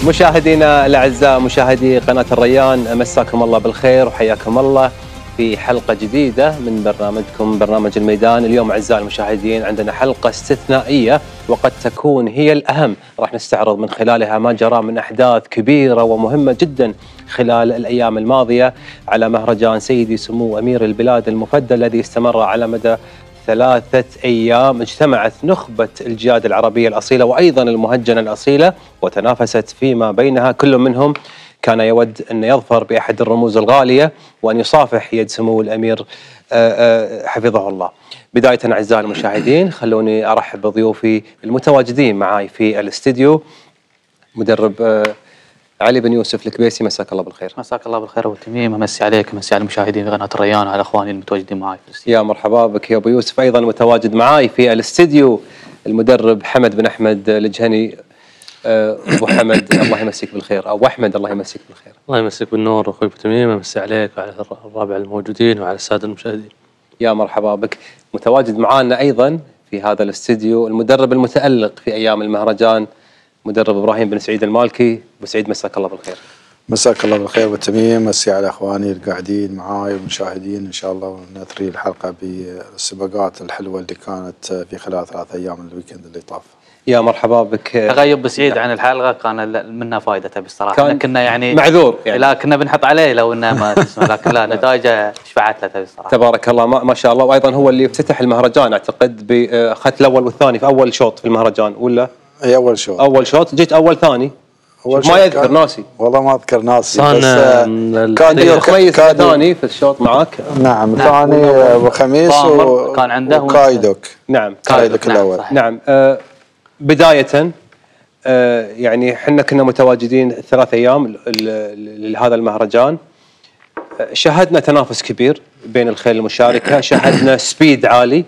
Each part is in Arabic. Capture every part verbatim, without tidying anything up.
مشاهدينا الاعزاء، مشاهدي قناه الريان، مساكم الله بالخير وحياكم الله في حلقه جديده من برنامجكم برنامج الميدان. اليوم اعزائي المشاهدين عندنا حلقه استثنائيه وقد تكون هي الاهم، راح نستعرض من خلالها ما جرى من احداث كبيره ومهمه جدا خلال الايام الماضيه على مهرجان سيدي سمو امير البلاد المفدى الذي استمر على مدى ثلاثة أيام. اجتمعت نخبة الجياد العربية الأصيلة وأيضا المهجنة الأصيلة وتنافست فيما بينها، كل منهم كان يود أن يظفر بأحد الرموز الغالية وأن يصافح يد سمو الأمير حفظه الله. بداية أعزائي المشاهدين خلوني أرحب بضيوفي المتواجدين معي في الاستديو. مدرب علي بن يوسف الكبيسي، مساك الله بالخير. مساك الله بالخير والتميم، امسي عليك، امسي على المشاهدين في قناه الريان وعلى اخواني المتواجدين معي في الاستديو. يا مرحبا بك يا ابو يوسف. ايضا متواجد معي في الاستديو المدرب حمد بن احمد الجهني. ابو حمد الله يمسيك بالخير، او احمد الله يمسيك بالخير. الله يمسيك بالنور اخوي ابو تميم، امسي عليك وعلى الرابع الموجودين وعلى الساده المشاهدين. يا مرحبا بك. متواجد معنا ايضا في هذا الاستديو المدرب المتالق في ايام المهرجان، مدرب ابراهيم بن سعيد المالكي. ابو سعيد مساك الله بالخير. مساك الله بالخير والتميم، مسي على اخواني القاعدين معاي والمشاهدين ان شاء الله، ونثري الحلقه بالسباقات الحلوه اللي كانت في خلال ثلاث ايام الويكند اللي طاف. يا مرحبا بك. تغيب بسعيد عن الحلقه كان منها فائده تبي الصراحه، كنا يعني معذور يعني. لا كنا بنحط عليه لو انه ما تسمع، لكن لا نتائجه شفعت له تبي الصراحه. تبارك الله ما شاء الله. وايضا هو اللي افتتح المهرجان اعتقد باخذت الاول والثاني في اول شوط في المهرجان، ولا؟ اي اول شوط. اول شوط جيت اول ثاني. أول ما يذكر كان... ناسي والله ما اذكر ناسي، بس كان خميس ثاني في الشوط معك. نعم ثاني ابو خميس وكان عنده وكايدوك. نعم كايدوك الاول. نعم, نعم. آه بدايه آه يعني احنا كنا متواجدين ثلاث ايام لهذا المهرجان. آه شاهدنا تنافس كبير بين الخيل المشاركه، شاهدنا سبيد عالي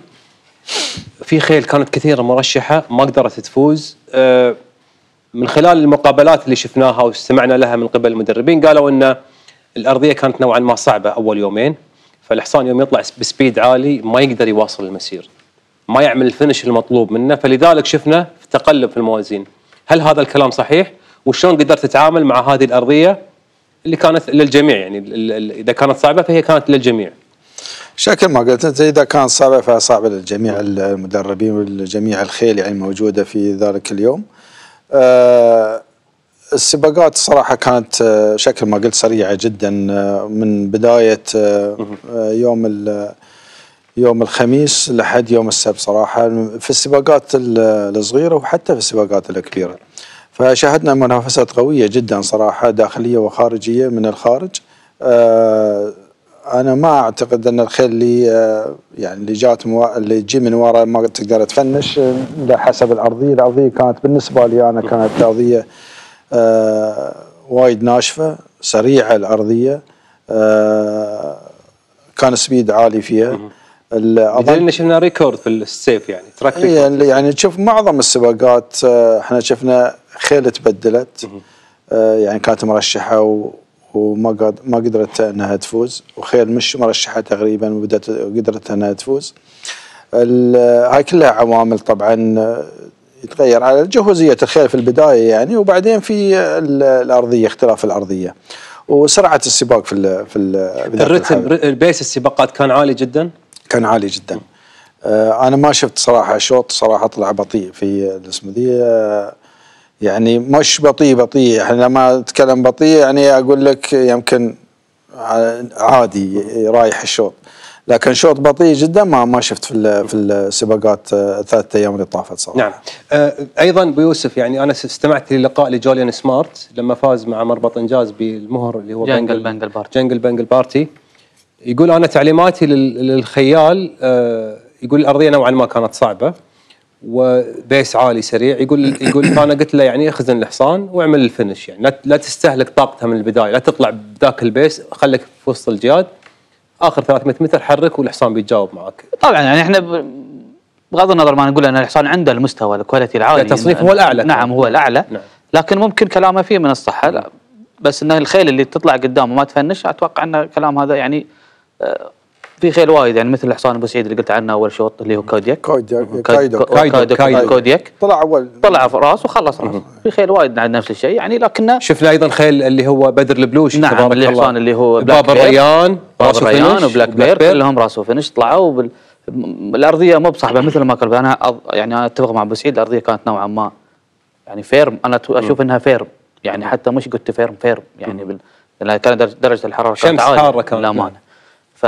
في خيل كانت كثيره مرشحه ما قدرت تفوز. آه من خلال المقابلات اللي شفناها واستمعنا لها من قبل المدربين قالوا ان الارضيه كانت نوعا ما صعبه اول يومين، فالحصان يوم يطلع بسبيد عالي ما يقدر يواصل المسير، ما يعمل الفينش المطلوب منه، فلذلك شفنا تقلب في الموازين. هل هذا الكلام صحيح؟ وشلون قدرت تتعامل مع هذه الارضيه اللي كانت للجميع؟ يعني اذا كانت صعبه فهي كانت للجميع. شكل ما قلت انت، اذا كانت صعبه فهي صعبه للجميع المدربين والجميع الخيل يعني موجوده في ذلك اليوم. أه السباقات صراحة كانت أه شكل ما قلت سريعة جدا، أه من بداية أه يوم يوم الخميس لحد يوم السبت صراحة في السباقات الصغيرة وحتى في السباقات الكبيرة. فشاهدنا منافسات قوية جدا صراحة، داخلية وخارجية من الخارج. أه أنا ما أعتقد أن الخيل اللي أه يعني اللي جات مو... اللي تجي من وراء ما تقدر تفنش حسب الأرضية. الأرضية كانت بالنسبة لي أنا كانت أرضية أه وايد ناشفة سريعة، الأرضية أه كان سبيد عالي فيها. أظن شفنا ريكورد في السيف يعني تراك يعني, يعني تشوف معظم السباقات أه احنا شفنا خيل تبدلت أه يعني كانت مرشحة و وما قد ما قدرت انها تفوز، وخيل مش مرشحه تقريبا وبدت قدرت انها تفوز. هاي كلها عوامل طبعا يتغير على جهوزيه الخيل في البدايه يعني، وبعدين في الارضيه اختلاف الارضيه وسرعه السباق في ال في ال الرتم. البيس السباقات كان عالي جدا، كان عالي جدا. انا ما شفت صراحه شوط صراحه طلع بطيء في الاسم ذي، يعني مش بطيء بطيء. احنا لما نتكلم بطيء يعني اقول لك يمكن عادي رايح الشوط، لكن شوط بطيء جدا ما ما شفت في في السباقات ثلاث ايام اللي طافت صراحه. نعم. آه ايضا بيوسف يعني انا استمعت للقاء لجوليان سمارت لما فاز مع مربط انجاز بالمهر اللي هو جنجل بنجل بارتي. جنجل بنجل بارتي. يقول انا تعليماتي للخيال آه يقول الارضيه نوعا ما كانت صعبه وبيس عالي سريع. يقول يقول فانا قلت له يعني اخزن الحصان واعمل الفينش، يعني لا لا تستهلك طاقتها من البدايه، لا تطلع بذاك البيس، خليك في وسط الجياد اخر ثلاثمئة متر حرك والحصان بيتجاوب معك. طبعا يعني احنا بغض النظر ما نقول ان الحصان عنده المستوى الكواليتي العالي، التصنيف هو الاعلى. نعم هو الاعلى. نعم. لكن ممكن كلامه فيه من الصحه، لا بس ان الخيل اللي تطلع قدامه ما تفنش، اتوقع ان الكلام هذا يعني في خيل وايد يعني مثل الحصان ابو سعيد اللي قلت عنه اول شوط اللي هو كودياك كودياك كايدو كايدو كايدو كودياك طلع اول طلع في راس وخلص راس. في خيل وايد عندنا نفس الشيء يعني، لكنه شفنا ايضا خيل اللي هو بدر البلوشي نعم اللي حصان اللي هو باب الريان باب الريان وبلاك بير كلهم راس وفنش طلعوا بال... الارضيه مو بصعبه مثل ما قال انا أض... يعني انا اتفق مع ابو سعيد الارضيه كانت نوعا ما يعني فيرم، انا اشوف انها فيرم يعني حتى مش قلت فيرم فيرم يعني بال... لأن كانت درجه الحراره شمس حاره كانت للامانه. ف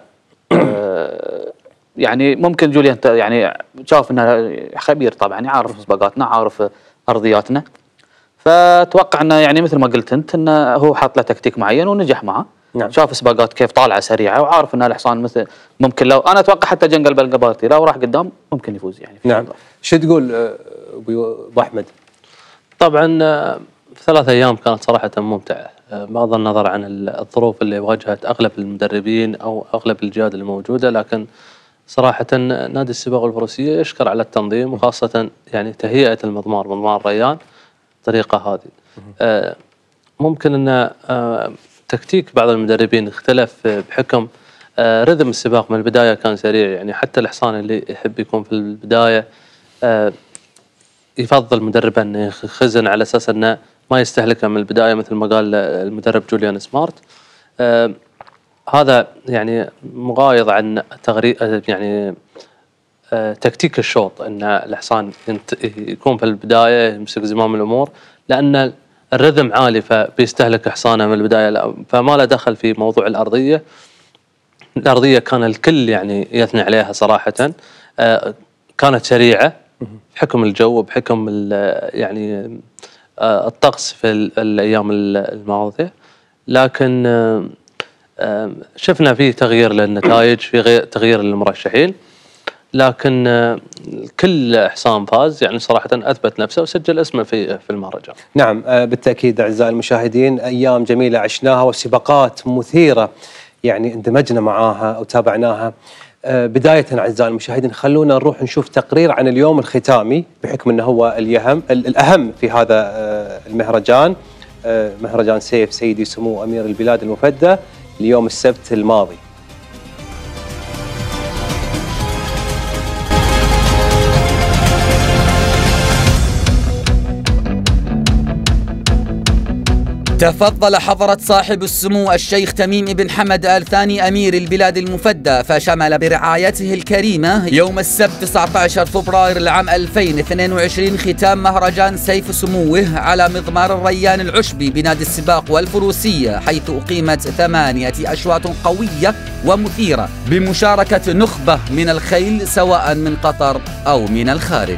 يعني ممكن جوليان يعني شاف انه خبير طبعا يعرف سباقاتنا عارف ارضياتنا، فاتوقع انه يعني مثل ما قلت انت انه هو حاط له تكتيك معين ونجح معه. نعم. شاف سباقات كيف طالعه سريعه وعارف ان الحصان مثل ممكن لو انا اتوقع حتى جنقل بالقبارتي لو راح قدام ممكن يفوز يعني. نعم. شو تقول ابو احمد؟ طبعا في ثلاث ايام كانت صراحه ممتعه بغض النظر عن الظروف اللي واجهت اغلب المدربين او اغلب الجهات اللي موجوده، لكن صراحه نادي السباق والفروسيه يشكر على التنظيم وخاصه يعني تهيئه المضمار مضمار الريان الطريقه هذه. ممكن ان تكتيك بعض المدربين اختلف بحكم رذم السباق من البدايه كان سريع، يعني حتى الحصان اللي يحب يكون في البدايه يفضل مدربه انه يخزن على اساس انه ما يستهلكها من البدايه مثل ما قال المدرب جوليان سمارت. آه هذا يعني مغايض عن تغري يعني آه تكتيك الشوط ان الحصان يكون في البدايه يمسك زمام الامور، لان الرذم عالي فبيستهلك حصانه من البدايه، فما له دخل في موضوع الارضيه. الارضيه كان الكل يعني يثني عليها صراحه، آه كانت سريعه بحكم الجو وبحكم يعني الطقس في الايام الماضيه، لكن شفنا فيه تغيير للنتائج، في تغيير للمرشحين، لكن كل حصان فاز يعني صراحه اثبت نفسه وسجل اسمه في في المهرجان. نعم بالتاكيد اعزائي المشاهدين، ايام جميله عشناها وسباقات مثيره يعني اندمجنا معاها وتابعناها. بداية أعزائي المشاهدين خلونا نروح نشوف تقرير عن اليوم الختامي بحكم أنه هو اليهم الأهم في هذا المهرجان، مهرجان سيف سيدي سمو أمير البلاد المفدى اليوم السبت الماضي. تفضل حضرة صاحب السمو الشيخ تميم بن حمد آل ثاني أمير البلاد المفدى، فشمل برعايته الكريمة يوم السبت تسعة عشر فبراير العام ألفين واثنين وعشرين ختام مهرجان سيف سموه على مضمار الريان العشبي بنادي السباق والفروسية، حيث أقيمت ثمانية أشواط قوية ومثيرة بمشاركة نخبة من الخيل سواء من قطر أو من الخارج.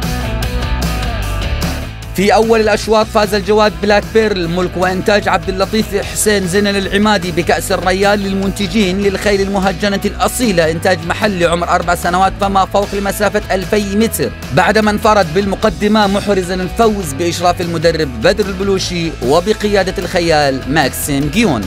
في أول الأشواط فاز الجواد بلاك بيرل ملك وإنتاج عبد اللطيف حسين زنل العمادي بكأس الريان للمنتجين للخيل المهجنة الأصيلة إنتاج محلي عمر أربع سنوات فما فوق لمسافة ألفي متر، بعدما انفرد بالمقدمة محرزا الفوز بإشراف المدرب بدر البلوشي وبقيادة الخيال ماكسيم جيون.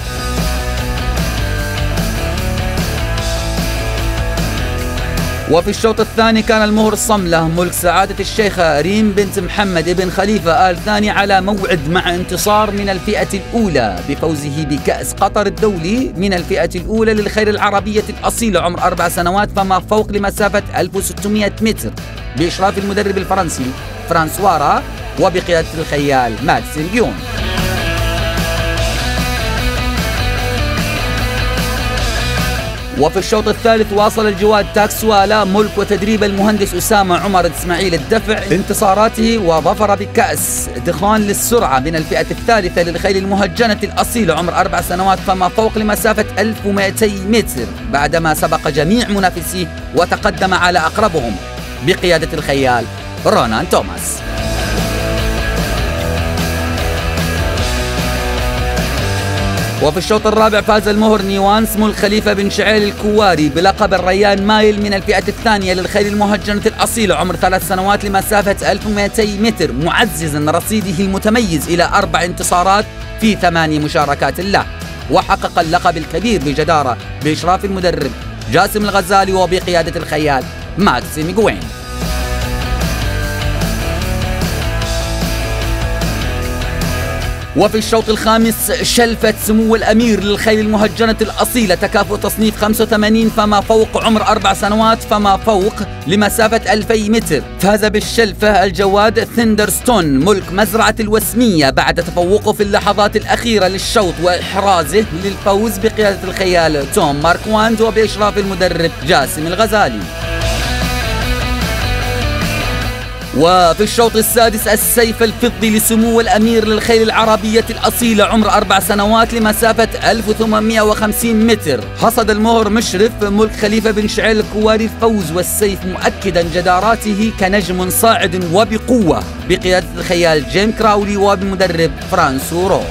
وفي الشوط الثاني كان المهر الصملة ملك سعادة الشيخة ريم بنت محمد بن خليفة آل ثاني على موعد مع انتصار من الفئة الأولى بفوزه بكأس قطر الدولي من الفئة الأولى للخيل العربية الأصيلة عمر أربع سنوات فما فوق لمسافة ألف وستمائة متر بإشراف المدرب الفرنسي فرانسوارا وبقيادة الخيال ماكسيم جيون. وفي الشوط الثالث واصل الجواد تاكسوالا ملك وتدريب المهندس أسامة عمر إسماعيل الدفع انتصاراته وظفر بكأس دخان للسرعة من الفئة الثالثة للخيل المهجنة الأصيلة عمر أربع سنوات فما فوق لمسافة ألف ومئتي متر بعدما سبق جميع منافسيه وتقدم على أقربهم بقيادة الخيال رونان توماس. وفي الشوط الرابع فاز المهر نيوانس ملك خليفة بن شعيل الكواري بلقب الريان مايل من الفئة الثانية للخيل المهجنة الأصيلة عمر ثلاث سنوات لمسافة ألف ومئتي متر، معززا رصيده المتميز إلى أربع انتصارات في ثماني مشاركات له، وحقق اللقب الكبير بجدارة بإشراف المدرب جاسم الغزالي وبقيادة الخيال ماكسيم جوين. وفي الشوط الخامس شلفت سمو الأمير للخيل المهجنة الأصيلة تكافؤ تصنيف خمسة وثمانين فما فوق عمر أربع سنوات فما فوق لمسافة ألفي متر. فاز بالشلفة الجواد ثندرستون ملك مزرعة الوسمية بعد تفوقه في اللحظات الأخيرة للشوط وإحرازه للفوز بقيادة الخيال توم ماركواند وبإشراف المدرب جاسم الغزالي. وفي الشوط السادس السيف الفضي لسمو الأمير للخيل العربية الأصيلة عمر أربع سنوات لمسافة ألف وثمانمئة وخمسين متر. حصد المهر مشرف ملك خليفة بن شعيل الكواري الفوز والسيف مؤكدا جداراته كنجم صاعد وبقوة بقيادة الخيال جيم كراولي وبمدرب فرانسو رو.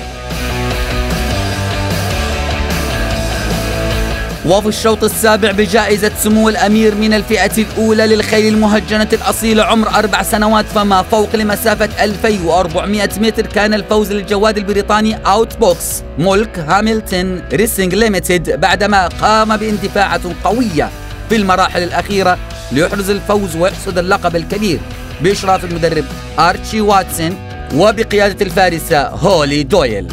وفي الشوط السابع بجائزة سمو الأمير من الفئة الأولى للخيل المهجنة الأصيلة عمر أربع سنوات فما فوق لمسافة ألفين وأربعمئة متر كان الفوز للجواد البريطاني أوت بوكس ملك هاملتون ريسنج ليميتد بعدما قام باندفاعات قوية في المراحل الأخيرة ليحرز الفوز ويحصد اللقب الكبير بإشراف المدرب آرتشي واتسون وبقيادة الفارسة هولي دويل.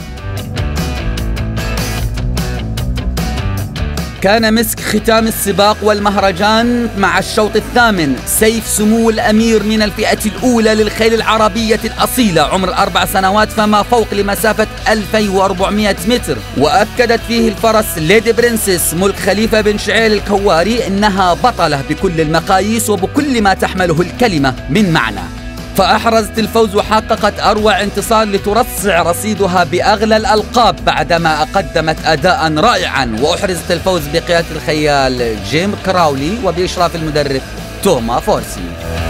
كان مسك ختام السباق والمهرجان مع الشوط الثامن سيف سمو الأمير من الفئة الأولى للخيل العربية الأصيلة عمر أربع سنوات فما فوق لمسافة ألفين وأربعمئة متر. وأكدت فيه الفرس ليدي برنسس ملك خليفة بن شعيل الكواري إنها بطلة بكل المقاييس وبكل ما تحمله الكلمة من معنى. فأحرزت الفوز وحققت أروع انتصار لترصع رصيدها بأغلى الألقاب بعدما قدمت أداء رائعا. وأحرزت الفوز بقيادة الخيال جيم كراولي وبإشراف المدرب توما فورسي.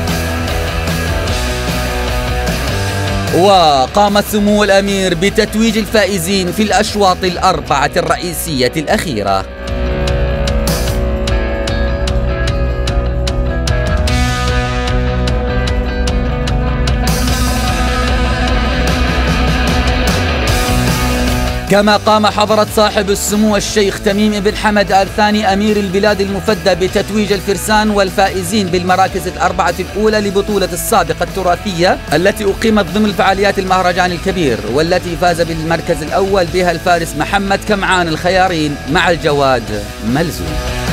وقام سمو الأمير بتتويج الفائزين في الأشواط الأربعة الرئيسية الأخيرة. كما قام حضرة صاحب السمو الشيخ تميم بن حمد آل ثاني أمير البلاد المفدى بتتويج الفرسان والفائزين بالمراكز الأربعة الأولى لبطولة السابقة التراثية التي أقيمت ضمن فعاليات المهرجان الكبير، والتي فاز بالمركز الأول بها الفارس محمد كمعان الخيارين مع الجواد ملزوم.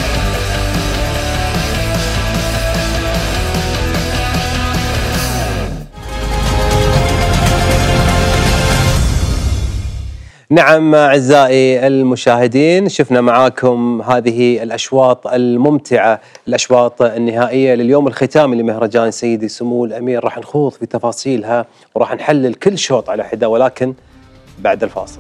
نعم أعزائي المشاهدين، شفنا معاكم هذه الأشواط الممتعة، الأشواط النهائية لليوم الختامي لمهرجان سيدي سمو الأمير. راح نخوض في تفاصيلها وراح نحلل كل شوط على حدة، ولكن بعد الفاصل.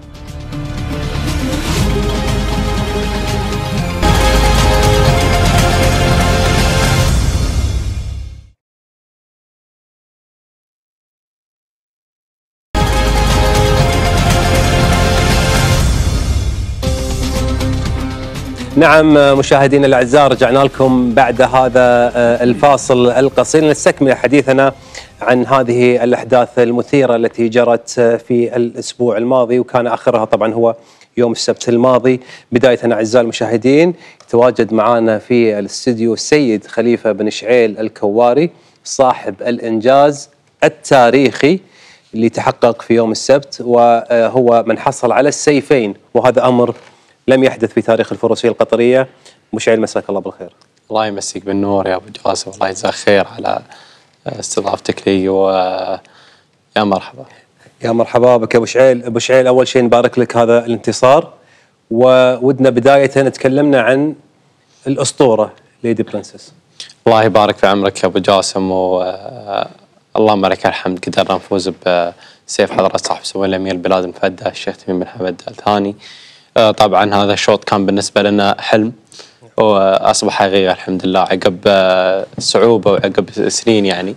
نعم مشاهدينا الأعزاء، رجعنا لكم بعد هذا الفاصل القصير نستكمل حديثنا عن هذه الأحداث المثيرة التي جرت في الأسبوع الماضي، وكان آخرها طبعا هو يوم السبت الماضي. بداية أعزائي المشاهدين، يتواجد معنا في الاستديو السيد خليفة بن شعيل الكواري صاحب الإنجاز التاريخي اللي تحقق في يوم السبت، وهو من حصل على السيفين، وهذا أمر لم يحدث في تاريخ الفروسية القطرية. مشعل مساك الله بالخير. الله يمسيك بالنور يا أبو جاسم، والله يجزاك خير على استضافتك لي، ويا مرحبا. يا مرحبا بك أبو شعيل. أبو شعيل، أول شيء نبارك لك هذا الانتصار، وودنا بداية تكلمنا عن الأسطورة ليدي برنسس. الله يبارك في عمرك يا أبو جاسم، واللهم لك الحمد قدرنا نفوز بسيف حضرة صاحب سمو الأمير البلاد المفدى الشيخ تميم بن حمد آل ثاني. طبعا هذا الشوط كان بالنسبة لنا حلم وأصبح حقيقة الحمد لله عقب صعوبة وعقب سنين. يعني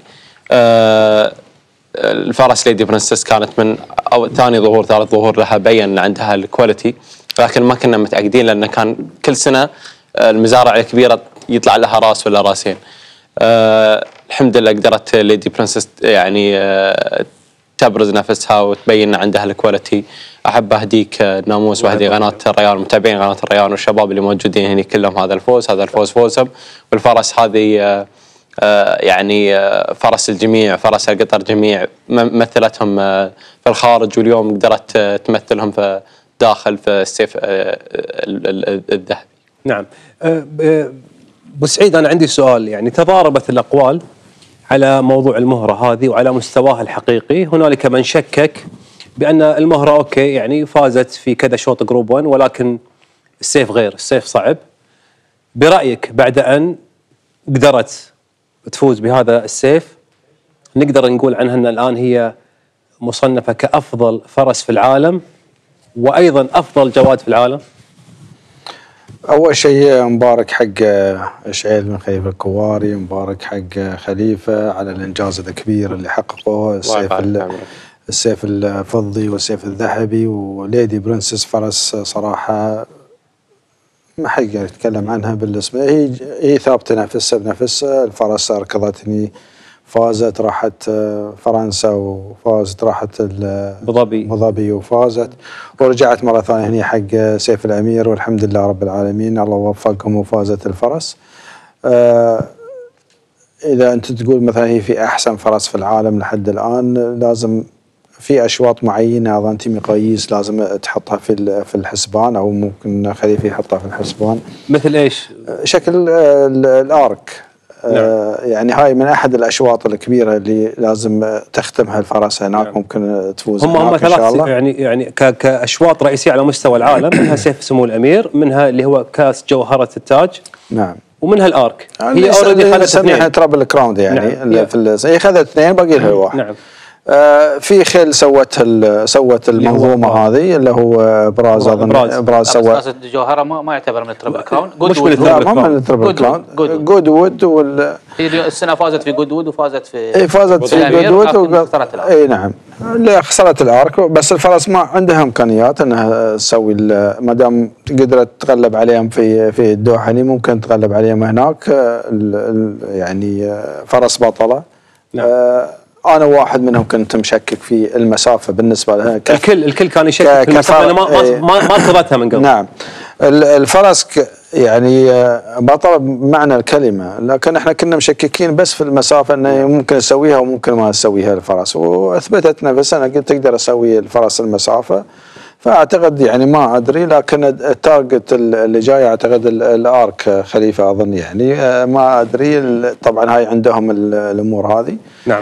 الفرس ليدي برنسس كانت من أو ثاني ظهور ثالث ظهور لها، بين عندها الكواليتي، لكن ما كنا متأكدين لأن كان كل سنة المزارع الكبيرة يطلع لها راس ولا راسين. الحمد لله قدرت ليدي برنسس يعني تبرز نفسها وتبين عندها الكواليتي. أحب أهديك ناموس وأهدي قناة الريان، متابعين قناة الريان والشباب اللي موجودين هنا كلهم هذا الفوز، هذا الفوز فوزهم، والفرس هذه يعني فرس الجميع، فرس القطر جميع، مثلتهم في الخارج واليوم قدرت تمثلهم في داخل في السيف الذهبي. نعم. ابو سعيد انا عندي سؤال، يعني تضاربت الاقوال على موضوع المهره هذه وعلى مستواها الحقيقي، هنالك من شكك بان المهره اوكي يعني فازت في كذا شوط جروب واحد ولكن السيف غير، السيف صعب. برايك بعد ان قدرت تفوز بهذا السيف نقدر نقول عنها ان الان هي مصنفه كافضل فرس في العالم وايضا افضل جواد في العالم؟ اول شيء مبارك حق اشعيل بن خليفه الكواري، مبارك حق خليفه على الانجاز الكبير اللي حققه، السيف السيف الفضي والسيف الذهبي. وليدي برنسس فرس صراحه ما حد يتكلم عنها بالنسبه، هي هي ثابته نفسها بنفسها. الفرس ركضتني، فازت، راحت فرنسا وفازت، راحت ابو ظبي ابو ظبي وفازت، ورجعت مره ثانيه هنا حق سيف الامير، والحمد لله رب العالمين الله وفقهم وفازت الفرس. آه اذا انت تقول مثلا هي في احسن فرس في العالم لحد الان، لازم في اشواط معينه اظن انت مقاييس لازم تحطها في في الحسبان، او ممكن خليفه يحطها في الحسبان. مثل ايش؟ شكل الارك. نعم. آه يعني هاي من احد الاشواط الكبيره اللي لازم تختمها الفرس هناك. نعم. ممكن تفوز هم هم ثلاث يعني يعني كاشواط رئيسيه على مستوى العالم، منها سيف سمو الامير، منها اللي هو كاس جوهره التاج، نعم، ومنها الارك. يعني هي اوريدي خذت اثنين ترابل كراون يعني. نعم. في هي خذت اثنين باقي لها واحد. نعم. آه في خيل سوت سوت المنظومه هذه اللي هو براز اظن براز, براز سوى جوهره ما, ما يعتبر من التربل كراون، مش من التربل كراون، من التربل كراون، جود وود. وال هي السنه فازت في جود وود وفازت في اي فازت في جود وود وخسرت الارك. اي نعم، لا خسرت الارك، بس الفرس ما عندها امكانيات انها تسوي ما دام قدرت تغلب عليهم في في الدوحني ممكن تغلب عليهم هناك. يعني فرس بطله. نعم. آه أنا واحد منهم كنت مشكك في المسافة بالنسبة لها. الكل الكل كان يشكك في المسافة لأنه ما ما ما ركضتها من قبل. نعم. الفرس يعني بطل بمعنى الكلمة، لكن احنا كنا مشككين بس في المسافة انه ممكن اسويها وممكن ما اسويها الفرس، واثبتت نفسها انا قلت تقدر اسوي الفرس المسافة. فاعتقد يعني ما ادري، لكن التارجت اللي جاي اعتقد الارك خليفه اظن يعني ما ادري. طبعا هاي عندهم الامور هذه. نعم.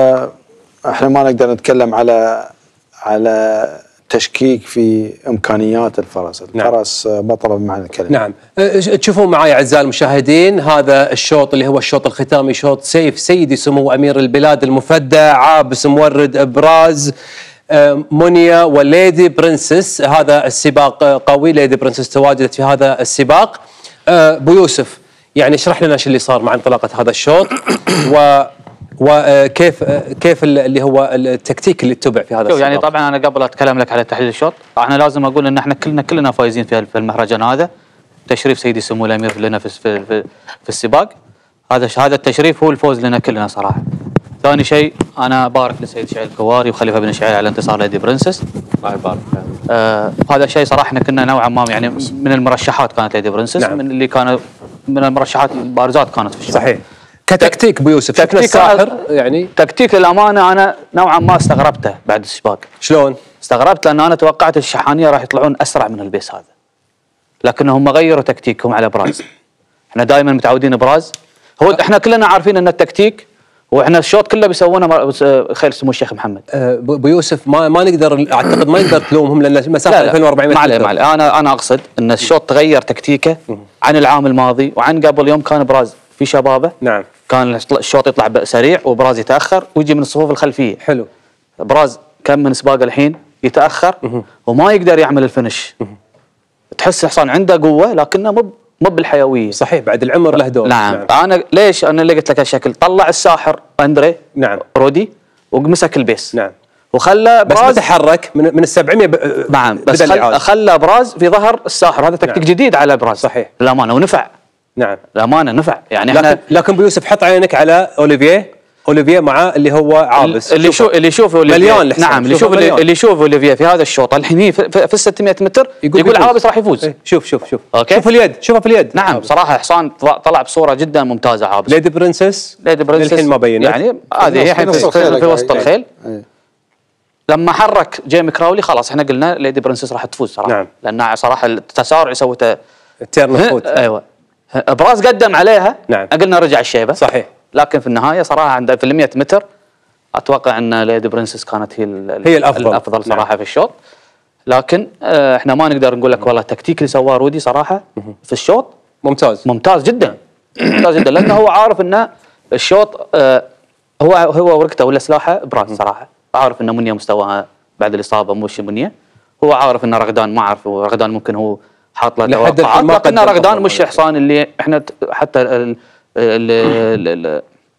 احنا ما نقدر نتكلم على على تشكيك في امكانيات الفرس، الفرس. نعم. بطله بمعنى الكلمه. نعم. تشوفون معي اعزائي المشاهدين هذا الشوط اللي هو الشوط الختامي، شوط سيف سيدي سمو امير البلاد المفدى عابس مورد ابراز مونيا وليدي برنسس. هذا السباق قوي، ليدي برنسس تواجدت في هذا السباق. ابو يوسف يعني اشرح لنا ايش اللي صار مع انطلاقه هذا الشوط و وكيف كيف اللي هو التكتيك اللي اتبع في هذا السباق. يعني طبعا انا قبل اتكلم لك على تحليل الشوط، انا لازم اقول ان احنا كلنا كلنا فايزين في المهرجان هذا. تشريف سيدي سمو الامير لنا في في, في, في السباق هذا. هذا التشريف هو الفوز لنا كلنا صراحه. ثاني شيء انا بارك لسيد شعيل الكواري وخليفه بن شعيل على انتصار ليدي برنسس. الله يبارك. آه هذا الشيء صراحه احنا كنا نوعا ما يعني من المرشحات كانت ليدي برنسس. نعم. من اللي كانوا من المرشحات البارزات كانت في الشباب. صحيح. كتكتيك ابو يوسف شكله الساحر يعني. تكتيك للامانه انا نوعا ما استغربته بعد السباق. شلون؟ استغربت لان انا توقعت الشحانيه راح يطلعون اسرع من البيس هذا، لكنهم غيروا تكتيكهم على براز. احنا دائما متعودين براز، هو احنا كلنا عارفين ان التكتيك واحنا الشوط كله بيسوونه خيل سمو الشيخ محمد. ابو يوسف ما ما نقدر اعتقد ما نقدر تلومهم لان المسافه ألفين وأربعمية. ما عليه ما عليه، انا انا اقصد ان الشوط تغير تكتيكه عن العام الماضي وعن قبل يوم. كان براز في شبابه. نعم. كان الشوط يطلع سريع وبراز يتاخر ويجي من الصفوف الخلفيه. حلو. براز كم من سباق الحين يتاخر وما يقدر يعمل الفينش. تحس حصان عنده قوه لكنه مو مو بالحيويه. صحيح، بعد العمر له دور. نعم. نعم. انا ليش انا اللي قلت لك هالشكل، طلع الساحر اندري. نعم. رودي ومسك البيس. نعم. وخلى براز بس تحرك من من ال سبعمية. ب... نعم. بس خل... خلى براز في ظهر الساحر. هذا تكتيك. نعم. جديد على براز. صحيح. للامانه ونفع. نعم. للامانه نفع يعني. لكن احنا لكن ابو يوسف حط عينك على اوليفيه. اوليفيا مع اللي هو عابس اللي يشوف اللي يشوف مليان نعم اللي يشوف اللي, اللي يشوف اوليفيا في هذا الشوط الحين هي في, في ال ستمئة متر يقول, يقول عابس راح يفوز. ايه شوف شوف شوف أوكي. شوف اليد شوفها في اليد. نعم عابس. صراحه حصان طلع بصوره جدا ممتازه عابس. ليدي برنسس ليدي برنسس الحين ما بينت يعني هذه هي الحين في, في, في وسط الخيل. لما حرك جيمي كراولي خلاص احنا قلنا ليدي برنسس راح تفوز صراحه. نعم. لان صراحه التسارع سوته التيرن فوت. ايوه براس قدم عليها. نعم. قلنا رجع الشيبه صحيح. لكن في النهايه صراحه عند في مئة متر اتوقع ان ليدي برنسس كانت هي هي الافضل الافضل صراحه. نعم. في الشوط. لكن اه احنا ما نقدر نقول لك والله التكتيك اللي سواه رودي صراحه في الشوط ممتاز ممتاز جدا. ممتاز جدا لانه هو عارف ان الشوط اه هو هو ورقته ولا سلاحه براس صراحه. عارف ان منيا مستواها بعد الاصابه مش منيا. هو عارف ان رغدان ما اعرف رغدان ممكن هو حاط له توقعات لكن رغدان مش حصان اللي احنا حتى ال ال ال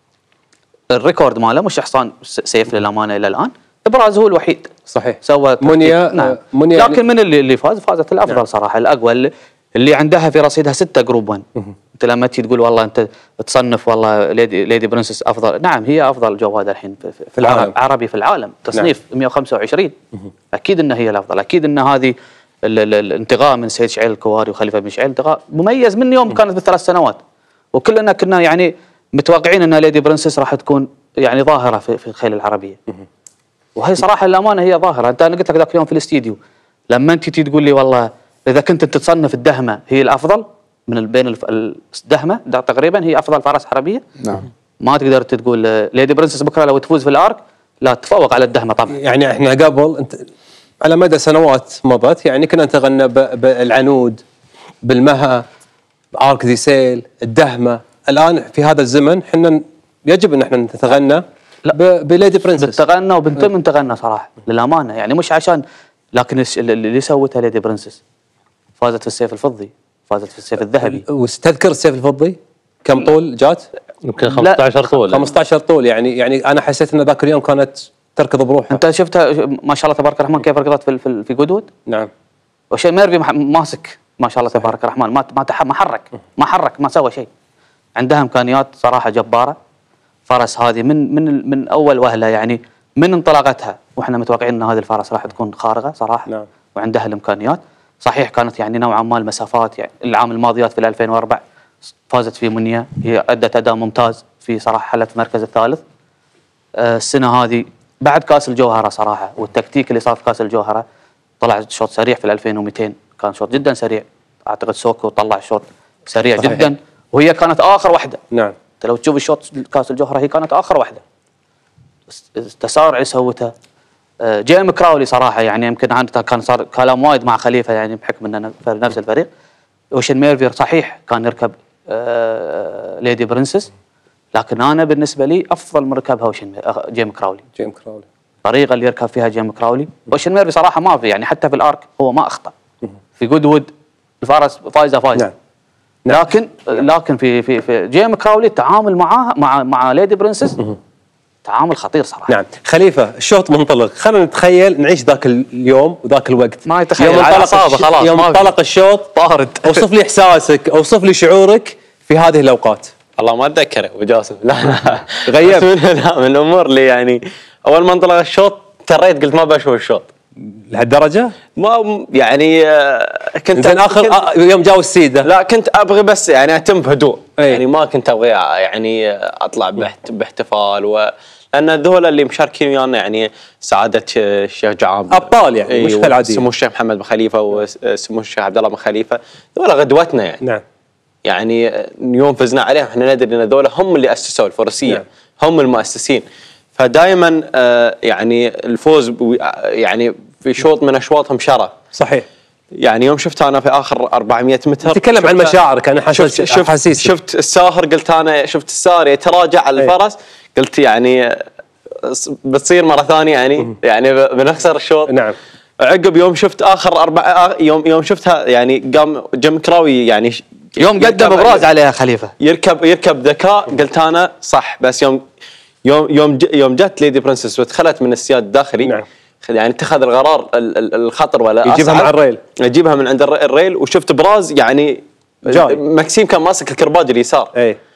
الريكورد ماله مش حصان سيف للامانه الى الان. براز هو الوحيد صحيح سوى منيا. نعم. منيا لكن من اللي اللي فاز فازت الافضل. نعم. صراحه الاقوى اللي, اللي عندها في رصيدها ستة جروب واحد. انت لما تيجي تقول والله انت تصنف والله ليدي, ليدي برنسس افضل. نعم هي افضل جواد الحين في, في العالم عربي في العالم تصنيف. نعم. مئة وخمسة وعشرين. اكيد ان هي الافضل. اكيد ان هذه الانتقاء من سيد شعيل الكواري وخليفه بن شعيل انتقاء مميز من يوم كانت بثلاث سنوات. وكلنا كنا يعني متوقعين ان ليدي برنسس راح تكون يعني ظاهره في, في الخيل العربيه. وهي صراحه الامانه هي ظاهره. انت انا قلت لك ذاك اليوم في الاستديو لما انت تيجي تقول لي والله اذا كنت انت تصنف الدهمه هي الافضل من بين الدهمه تقريبا هي افضل فرس عربيه. نعم. ما تقدر تقول ليدي برنسس بكره لو تفوز في الارك لا تتفوق على الدهمه طبعا. يعني احنا قبل انت على مدى سنوات مضت يعني كنا نتغنى بالعنود بالمها ارك دي سيل الدهمه. الان في هذا الزمن احنا يجب ان احنا نتغنى بليدي برنسس. بنتغنى وبنتم نتغنى صراحه للامانه يعني مش عشان لكن اللي سوتها ليدي برنسس فازت في السيف الفضي فازت في السيف الذهبي. وتذكر السيف الفضي كم طول جات؟ يمكن خمسة عشر طول. خمسة عشر طول يعني يعني انا حسيت ان ذاك اليوم كانت تركض بروحها. انت شفتها ما شاء الله تبارك الرحمن كيف ركضت في في, في جودود؟ نعم. وشيء ميرفي ماسك ما شاء الله تبارك الرحمن ما ما ما حرك ما حرك ما سوى شيء. عندها امكانيات صراحه جباره. فرس هذه من من من اول وهله يعني من انطلاقتها واحنا متوقعين ان هذه الفرس راح تكون خارقه صراحه. نعم. وعندها الامكانيات. صحيح كانت يعني نوعا ما المسافات يعني العام الماضيات في ألفين وأربعة فازت في منيا. هي ادت اداء ممتاز في صراحه حلت في المركز الثالث. آه السنه هذه بعد كاس الجوهره صراحه والتكتيك اللي صار في كاس الجوهره طلع شوط سريع في ألفين ومئتين كان شوط جدا سريع. اعتقد سوكو طلع شوط سريع صحيح. جدا وهي كانت اخر واحده. نعم. انت لو تشوف الشوط كاس الجوهره هي كانت اخر واحده. التسارع اللي سوته جيم كراولي صراحه يعني يمكن عنده كان صار كلام وايد مع خليفه يعني بحكم اننا في نفس الفريق. اوشن ميرفير صحيح كان يركب آه ليدي برنسس لكن انا بالنسبه لي افضل من ركبها اوشن جيم كراولي. جيم كراولي الطريقه اللي يركب فيها جيم كراولي. اوشن ميرفي صراحه ما في يعني حتى في الارك هو ما اخطا. في جودوود الفارس فايزه فايزه. نعم. لكن لكن في في في جيم كراولي التعامل معاها مع مع ليدي برنسس تعامل خطير صراحه. نعم. خليفه الشوط منطلق خلينا نتخيل نعيش ذاك اليوم وذاك الوقت. ما يتخيل يوم انطلق خلاص يوم انطلق الشوط طارد. اوصف لي احساسك اوصف لي شعورك في هذه الاوقات. والله ما اتذكر ابو جاسم. لا لا غيب من, من الامور اللي يعني اول ما انطلق الشوط تريت قلت ما بشوف الشوط لهالدرجه؟ ما يعني كنت زين اخر كنت يوم جاوا السيده لا كنت ابغي بس يعني اتم بهدوء. يعني ما كنت ابغي يعني اطلع بحت باحتفال و لان ذولا اللي مشاركين ويانا يعني سعاده الشيخ جعام ابطال يعني مش في العاديه. سمو الشيخ محمد بن خليفه وسمو الشيخ عبد الله بن خليفه ذولا غدوتنا يعني. نعم. يعني يوم فزنا عليهم احنا ندري ان ذولا هم اللي اسسوا الفروسيه. نعم. هم المؤسسين. فدائما آه يعني الفوز يعني في شوط من اشواطهم شرف. صحيح. يعني يوم شفت انا في اخر أربعمئة متر تتكلم عن مشاعرك انا حسيت شفت شفت, حسيت شفت الساهر قلت انا شفت الساهر يتراجع على الفرس قلت يعني بتصير مره ثانيه يعني يعني بنخسر الشوط. نعم. عقب يوم شفت اخر اربع يوم يوم شفتها يعني قام جيم كراوي يعني يوم قدم ابراز عليها خليفه يركب يركب ذكاء قلت انا صح. بس يوم يوم يوم يوم جت ليدي برنسس ودخلت من السياد الداخلي. نعم. يعني اتخذ القرار الخطر ولا يجيبها مع الريل يجيبها من عند الريل وشفت براز يعني جاي. مكسيم كان ماسك الكرباج اليسار. اي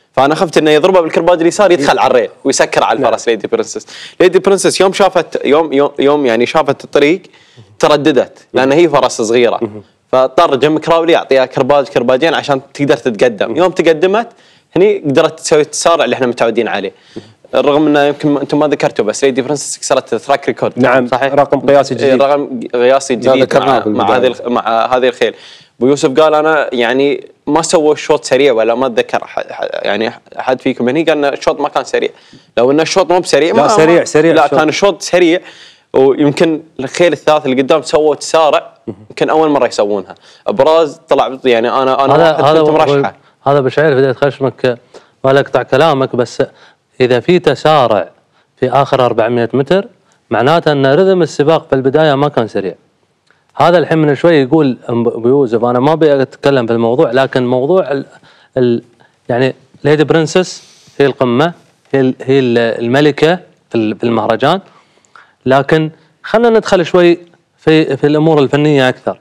فانا خفت انه يضربه بالكرباج اليسار يدخل على الريل ويسكر على الفرس. ليدي برنسس ليدي برنسس يوم شافت يوم يوم, يوم يعني شافت الطريق ترددت لان هي فرس صغيره، فاضطر جيم كراولي يعطيها كرباج كرباجين عشان تقدر تتقدم. يوم تقدمت هني قدرت تسوي التسارع اللي احنا متعودين عليه، رغم انه يمكن انتم ما ذكرتوا بس ليدي برنسس كسرت التراك ريكورد. نعم صحيح، رقم قياسي جديد، رقم قياسي جديد مع, مع هذه مع هذه الخيل. ابو يوسف قال انا يعني ما سووا شوط سريع ولا ما اتذكر يعني احد فيكم هني قال ان الشوط ما كان سريع، لو ان الشوط مو بسريع لا سريع سريع لا كان الشوط سريع، ويمكن الخيل الثلاث اللي قدام سووا تسارع يمكن اول مره يسوونها. ابراز طلع يعني انا انا هذا هذا كنت مرشحه. هذا بشعير بديت خشمك ولا اقطع كلامك، بس اذا في تسارع في اخر أربعمئة متر معناته ان رذم السباق في البدايه ما كان سريع. هذا الحين من شوي يقول ابو يوسف، انا ما ابي اتكلم في الموضوع، لكن موضوع ال ال يعني ليدي برنسس هي القمه، هي هي الملكه في المهرجان، لكن خلينا ندخل شوي في في الامور الفنيه اكثر.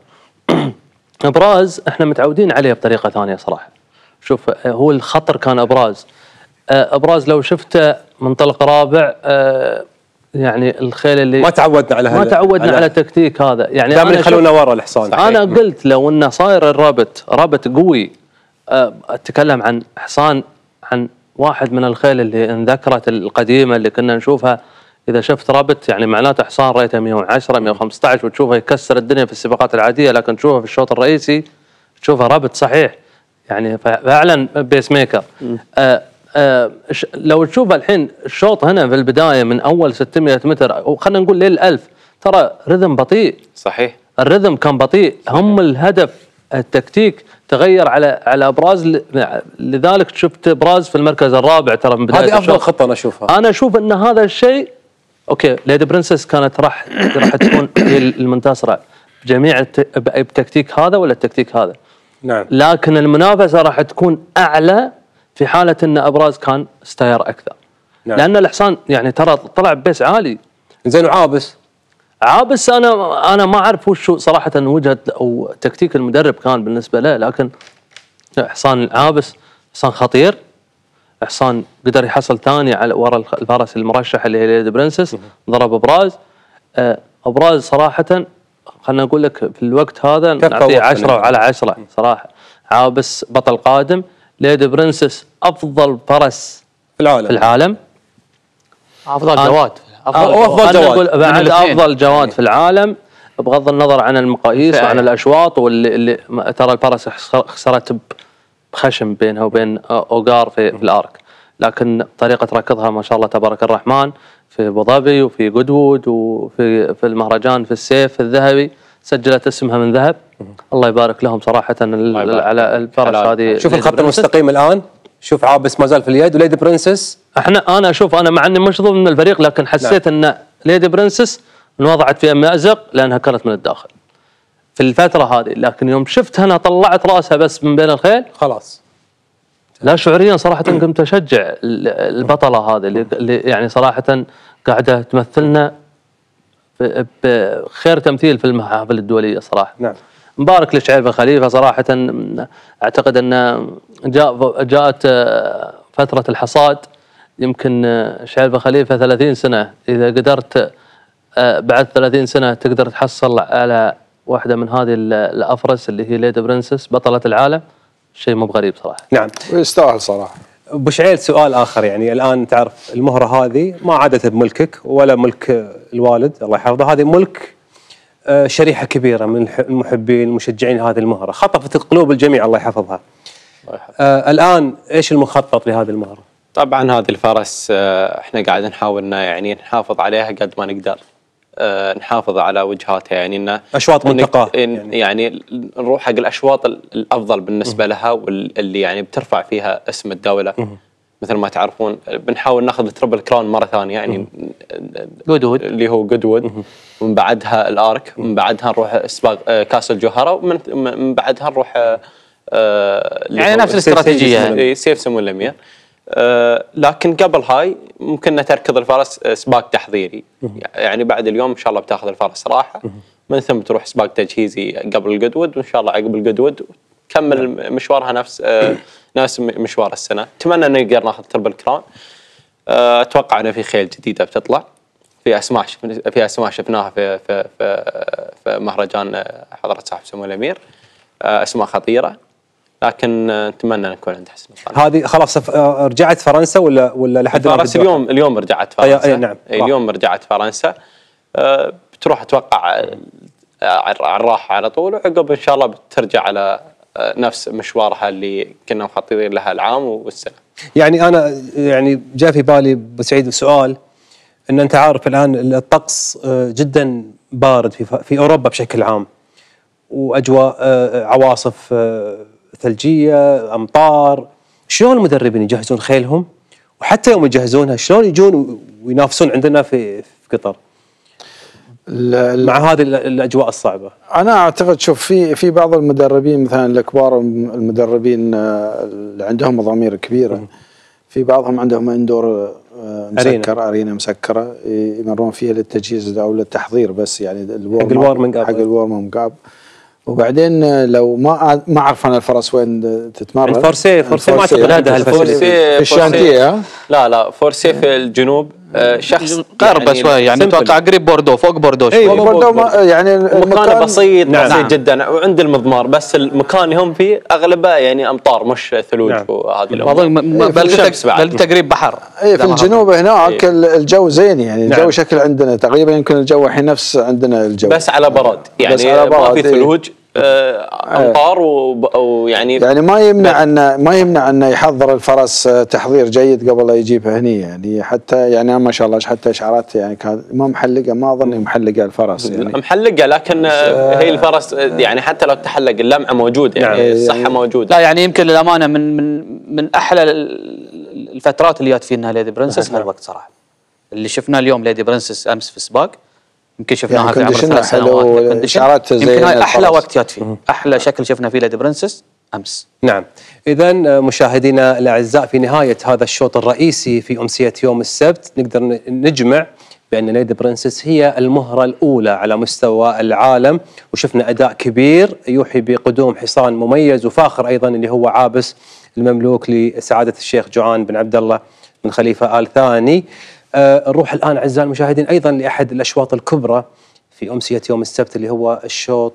ابراز احنا متعودين عليه بطريقه ثانيه صراحه. شوف هو الخطر كان ابراز ابراز لو شفته منطلق رابع يعني الخيل اللي ما تعودنا على ما تعودنا على, على التكتيك هذا، يعني دائما يخلونا ورا الحصان. انا قلت لو انه صاير الربط ربط قوي، اتكلم عن حصان، عن واحد من الخيل اللي انذكرت القديمه اللي كنا نشوفها، اذا شفت ربط يعني معناته حصان ريته مئة وعشرة مئة وخمسة عشر وتشوفه يكسر الدنيا في السباقات العاديه، لكن تشوفه في الشوط الرئيسي تشوفه ربط صحيح، يعني فعلا بيس ميكر. آه آه لو تشوف الحين الشوط هنا في البدايه من اول ستمئة متر وخلينا نقول ليل ألف، ترى رذم بطيء صحيح، الرذم كان بطيء. هم الهدف التكتيك تغير على على ابراز، لذلك شفت ابراز في المركز الرابع ترى من بدايه هذه افضل خطه انا اشوفها. انا اشوف ان هذا الشيء اوكي. ليدي برنسس كانت راح راح تكون هي المنتصره بجميع بتكتيك هذا ولا التكتيك هذا، نعم، لكن المنافسه راح تكون اعلى في حاله ان ابراز كان استاير اكثر. نعم. لان الحصان يعني ترى طلع ببيس عالي. زين وعابس عابس انا انا ما اعرف وش صراحه وجهه او تكتيك المدرب كان بالنسبه له، لكن حصان عابس حصان خطير، حصان قدر يحصل ثاني على ورا الفرس المرشح اللي هي ليدي برنسس، ضرب ابراز. ابراز صراحه خلينا نقول لك في الوقت هذا نعطيه عشرة وعلى عشرة صراحه. عابس بطل قادم، ليدي برنسس افضل فرس في العالم في العالم افضل جواد افضل, أفضل جواد بعد افضل جواد في العالم بغض النظر عن المقاييس وعن الاشواط، واللي اللي ترى الفرس خسرت بخشم بينها وبين اوغار في, في الارك، لكن طريقه ركضها ما شاء الله تبارك الرحمن في ابو ظبي وفي جودوود وفي في المهرجان في السيف الذهبي سجلت اسمها من ذهب. الله يبارك لهم صراحه على الفرس هذه. شوف الخط المستقيم الان، شوف عابس ما زال في اليد وليدي برنسس. احنا انا اشوف انا مع اني مش ضمن الفريق، لكن حسيت نعم. ان ليدي برنسس انوضعت في مأزق لانها كانت من الداخل في الفتره هذه، لكن يوم شفت هنا طلعت راسها بس من بين الخيل خلاص. لا شعوريا صراحه كنت اشجع البطله هذه اللي يعني صراحه قاعده تمثلنا بخير تمثيل في المحافل الدوليه صراحه. نعم. مبارك لشعيب بن خليفه صراحه. اعتقد ان جاء جاءت فتره الحصاد، يمكن شعيب بن خليفه ثلاثين سنه، اذا قدرت بعد ثلاثين سنه تقدر تحصل على واحده من هذه الافرس اللي هي ليدي برنسس بطله العالم، شيء مو بغريب صراحه. نعم ويستاهل صراحه. ابو شعيل سؤال اخر، يعني الان تعرف المهره هذه ما عادت بملكك ولا ملك الوالد الله يحفظه، هذه ملك شريحه كبيره من المحبين المشجعين هذه المهره، خطفت قلوب الجميع الله يحفظها. الله يحفظها. آه الان ايش المخطط لهذه المهره؟ طبعا هذه الفرس آه احنا قاعد نحاول يعني نحافظ عليها قد ما نقدر، آه نحافظ على وجهاتها، يعني انه اشواط منتقاه، يعني, يعني نروح حق الاشواط الافضل بالنسبه لها واللي يعني بترفع فيها اسم الدوله. مثل ما تعرفون بنحاول ناخذ التربل كراون مره ثانيه، يعني جودوود اللي هو جودوود، ومن بعدها الارك، من بعدها نروح سباق كاس الجوهره، ومن بعدها نروح آه يعني نفس الاستراتيجيه سيف سمو الامير. آه لكن قبل هاي ممكن تركض الفرس سباق تحضيري، يعني بعد اليوم ان شاء الله بتاخذ الفرس راحه، من ثم تروح سباق تجهيزي قبل الجودوود، وان شاء الله عقب الجودوود تكمل مشوارها نفس آه نفس مشوار السنه. اتمنى انه نقدر ناخذ تربل كراون. اتوقع انه في خيل جديده بتطلع، في اسماء في اسماء شفناها في في في, في مهرجان حضره صاحب سمو الامير، اسماء خطيره، لكن نتمنى نكون عند حسن الظن. هذه خلاص رجعت فرنسا ولا ولا لحد فرنسا اليوم اليوم رجعت فرنسا. أي نعم. اليوم رجعت فرنسا. أه بتروح اتوقع على الراحه على طول، وعقب ان شاء الله بترجع على نفس مشوارها اللي كنا مخططين لها العام والسنه. يعني انا يعني جاء في بالي ابو سعيد سؤال، ان انت عارف الان الطقس جدا بارد في في اوروبا بشكل عام، واجواء عواصف ثلجيه، امطار. شلون المدربين يجهزون خيلهم؟ وحتى يوم يجهزونها شلون يجون وينافسون عندنا في في قطر مع هذه الاجواء الصعبه؟ انا اعتقد شوف في في بعض المدربين مثلا الكبار المدربين اللي عندهم مضامير كبيره، في بعضهم عندهم اندور مسكر ارينا مسكره يمرون فيها للتجهيز او للتحضير بس، يعني الورمنج اب حق الورمنج اب. وبعدين لو ما ما اعرف انا الفرس وين تتمرن. الفورسيه فورسيه ما اعتقد هذا الفورسيه في الشانتيه. لا لا فورسيه في الجنوب. شخص قرب يعني شوي، يعني اتوقع قريب بوردو، فوق بوردو شوي. بوردو يعني المكان بسيط نعم. بسيط جدا، وعند المضمار، بس المكان هم فيه اغلبه يعني امطار مش ثلوج. نعم. وهذه الامور بل تقريب بحر. اي في الجنوب هناك الجو زين، يعني الجو نعم. شكل عندنا تقريبا يمكن الجو الحين نفس عندنا الجو، بس على برد يعني على برد ما في ثلوج. امطار ويعني يعني ما يمنع انه ما يمنع انه يحضر الفرس تحضير جيد قبل لا يجيبها هني، يعني حتى يعني ما شاء الله حتى اشعارات يعني كان ما محلقه، ما اظن محلقه الفرس يعني محلقه، لكن هي الفرس يعني حتى لو تحلق اللمعه موجوده، يعني نعم. الصحه يعني موجوده. لا يعني يمكن للامانه من من من احلى الفترات اللي جات فينا ليدي برنسس هالوقت صراحه. اللي شفناه اليوم ليدي برنسس امس في سباق، يمكن شفناها يعني في عمر ثلاث سنوات، اشعارات يمكن هاي احلى وقت جات فيه، احلى شكل شفنا فيه ليدي برنسس امس. نعم. اذا مشاهدينا الاعزاء، في نهايه هذا الشوط الرئيسي في امسيه يوم السبت نقدر نجمع بان ليدي برنسس هي المهره الاولى على مستوى العالم، وشفنا اداء كبير يوحي بقدوم حصان مميز وفاخر ايضا اللي هو عابس المملوك لسعاده الشيخ جوعان بن عبد الله بن خليفه آل ثاني. آه نروح الآن أعزائي المشاهدين أيضا لأحد الأشواط الكبرى في أمسية يوم السبت، اللي هو الشوط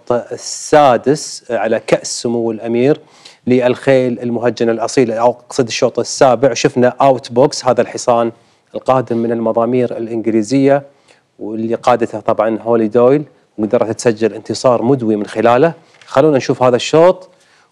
السادس على كأس سمو الأمير للخيل المهجنة الأصيلة، أو أقصد الشوط السابع. شفنا أوت بوكس، هذا الحصان القادم من المضامير الإنجليزية واللي قادته طبعا هولي دويل، وقدرت تسجل انتصار مدوي من خلاله. خلونا نشوف هذا الشوط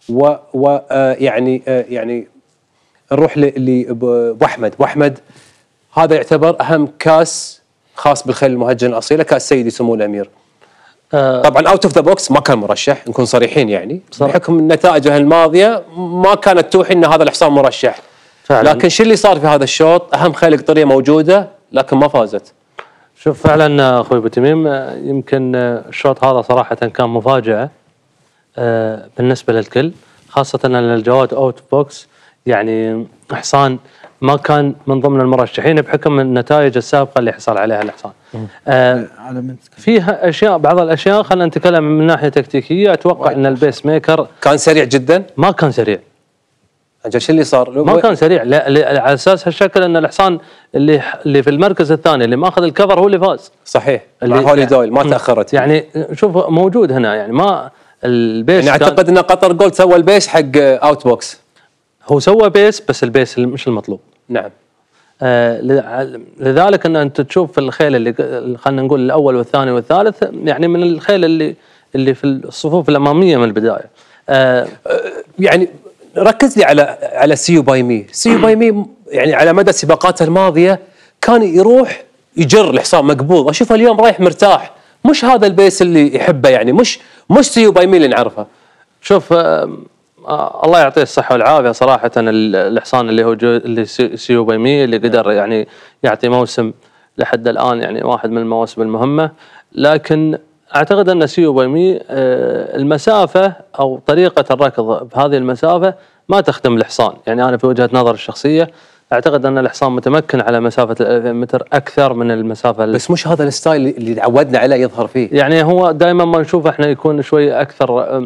ويعني آه يعني نروح لأبو أحمد. أبو أحمد، هذا يعتبر أهم كاس خاص بالخيل المهجن الأصيلة، كاس سيدي سمو الأمير. آه طبعا أوت أوف ذا بوكس ما كان مرشح، نكون صريحين يعني، بحكم نتائجه الماضية ما كانت توحي أن هذا الحصان مرشح فعلا. لكن شو اللي صار في هذا الشوط؟ أهم خيل قطرية موجودة لكن ما فازت. شوف فعلا أخوي أبو تميم، يمكن الشوط هذا صراحة كان مفاجأة آه بالنسبة للكل، خاصة أن الجواد أوت بوكس يعني حصان ما كان من ضمن المرشحين بحكم النتائج السابقه اللي حصل عليها الحصان. آه فيها اشياء، بعض الاشياء خلينا نتكلم من ناحيه تكتيكيه. اتوقع ان البيس ميكر كان سريع جدا، ما كان سريع. اجل شو اللي صار؟ ما كان سريع، لا على اساس هالشكل ان الحصان اللي اللي في المركز الثاني اللي ماخذ الكفر هو اللي فاز. صحيح، مع هولي دويل ما تاخرت يعني. شوف موجود هنا يعني ما البيس يعني اعتقد ان قطر جولد سوى البيس حق اوت بوكس، هو سوى بيس بس البيس مش المطلوب. نعم. آه لذلك ان انت تشوف الخيل اللي خلينا نقول الاول والثاني والثالث يعني من الخيل اللي اللي في الصفوف الاماميه من البدايه. آه يعني ركز لي على على سيو باي مي. سيو باي مي يعني على مدى سباقاته الماضيه كان يروح يجر الحصان مقبوض، اشوفه اليوم رايح مرتاح، مش هذا البيس اللي يحبه يعني، مش مش سيو باي مي اللي نعرفه. شوف آه آه الله يعطيه الصحة والعافية صراحة، الحصان اللي هو اللي سيو بايمي اللي قدر يعني يعطي موسم لحد الآن يعني واحد من المواسم المهمة، لكن أعتقد أن سيو بايمي آه المسافة أو طريقة الركض بهذه المسافة ما تخدم الحصان. يعني أنا في وجهة نظر الشخصية أعتقد أن الحصان متمكن على مسافة الألفين متر أكثر من المسافة، بس مش هذا الستايل اللي تعودنا عليه يظهر فيه. يعني هو دائما ما نشوف احنا يكون شوي أكثر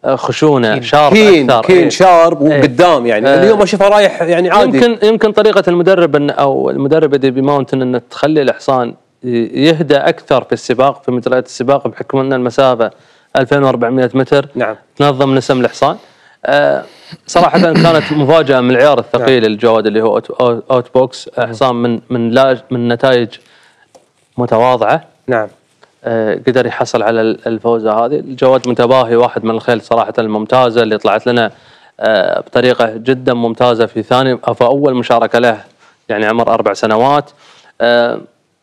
خشونه شارب كين اكثر. كين إيه. شارب وقدام يعني إيه. اليوم اشوفه رايح يعني عادي. يمكن يمكن طريقه المدرب إن او المدرب دي بماونتن انه تخلي الحصان يهدى اكثر في السباق في مجريات السباق بحكم ان المسافه ألفين وأربعمائة متر. نعم. تنظم نسم الحصان. أه صراحه كانت مفاجاه من العيار الثقيل. نعم. الجواد اللي هو أوت, أوت بوكس حصان من من لا من نتائج متواضعه. نعم. أه قدر يحصل على الفوزه هذه. الجواد متباهي، واحد من الخيل صراحه الممتازه اللي طلعت لنا أه بطريقه جدا ممتازه في ثاني او في اول مشاركه له، يعني عمر اربع سنوات. أه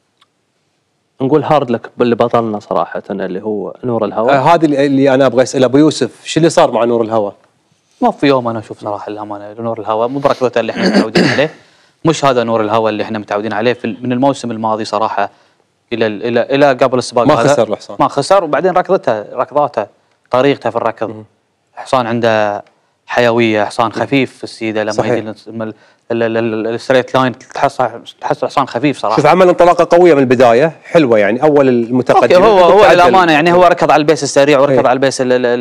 نقول هارد لك اللي بطلنا صراحه اللي هو نور الهوى. آه هذه اللي انا ابغى اسال ابو يوسف، شو اللي صار مع نور الهوى؟ ما في يوم انا اشوف صراحه الامانه نور الهوى مو بركضته اللي احنا متعودين عليه، مش هذا نور الهوى اللي احنا متعودين عليه في من الموسم الماضي صراحه الى الى الى قبل السباق. ما خسر الحصان، ما خسر، وبعدين ركضته ركضاته طريقته في الركض، حصان عنده حيويه، حصان خفيف في السيده لما يجي الستريت لاين تحس تحس حصان خفيف صراحه. شوف عمل انطلاقه قويه من البدايه حلوه يعني اول المتقدم. هو هو الامانه يعني هو ركض على البيس السريع وركض ايه. على البيس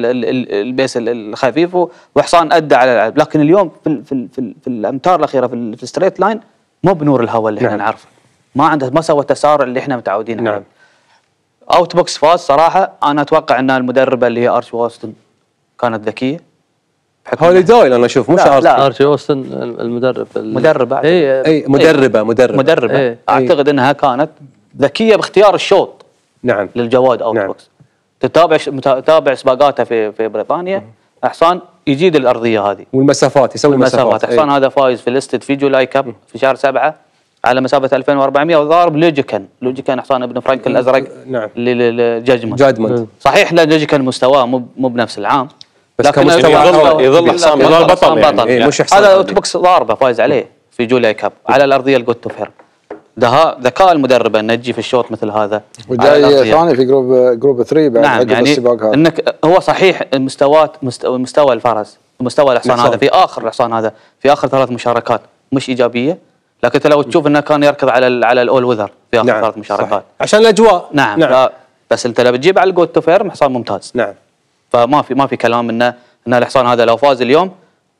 البيس الخفيف وحصان ادى على العب، لكن اليوم في في في, في الامتار الاخيره في, في الستريت لاين مو بنور الهوى اللي احنا نعم. نعرفه، ما عنده ما سوى التسارع اللي احنا متعودين عليه. نعم. اوت بوكس فاز صراحه. انا اتوقع ان المدربه اللي هي ارشي ووستن كانت ذكيه. هوليداي انا اشوف مش ارشي ارشي ووستن المدرب مدربه اي اي مدربه مدربه مدربه ايه. اعتقد ايه. انها كانت ذكيه باختيار الشوط. نعم. للجواد اوت نعم. بوكس. تتابع تتابع سباقاته في في بريطانيا، حصان يجيد الارضيه هذه والمسافات يسوي المسافات. حصان هذا فايز في ليستد في جولاي كاب في شهر سبعة على مسافه ألفين وأربعمائة وضارب لوجيكان. لوجيكان حصان ابن فرانك الازرق. نعم. للجاجمنت جادمنت. صحيح لا لوجيكان مستواه مو مو بنفس العام، بس كمستوى يظل يظل حصان بطل, بطل يعني, يعني. يعني. مش هذا اوت بوكس ضاربه فايز عليه في جولاي كاب على الارضيه الجود تو فير. ذكاء المدربه انه تجي في الشوط مثل هذا وجاي ثاني في جروب جروب ثلاثة بعد نعم عقب يعني السباق هذا. انك هو صحيح مستوى مستوى, مستوى الفرس مستوى الحصان هذا في اخر الحصان هذا في اخر ثلاث مشاركات مش ايجابيه، لكن انت لو تشوف انه كان يركض على على الاول وذر في اخر نعم. ثلاث مشاركات صحيح. عشان الاجواء. نعم, نعم. بس انت لو بتجيب على الجود تو فير حصان ممتاز. نعم. فما في ما في كلام انه ان الحصان هذا لو فاز اليوم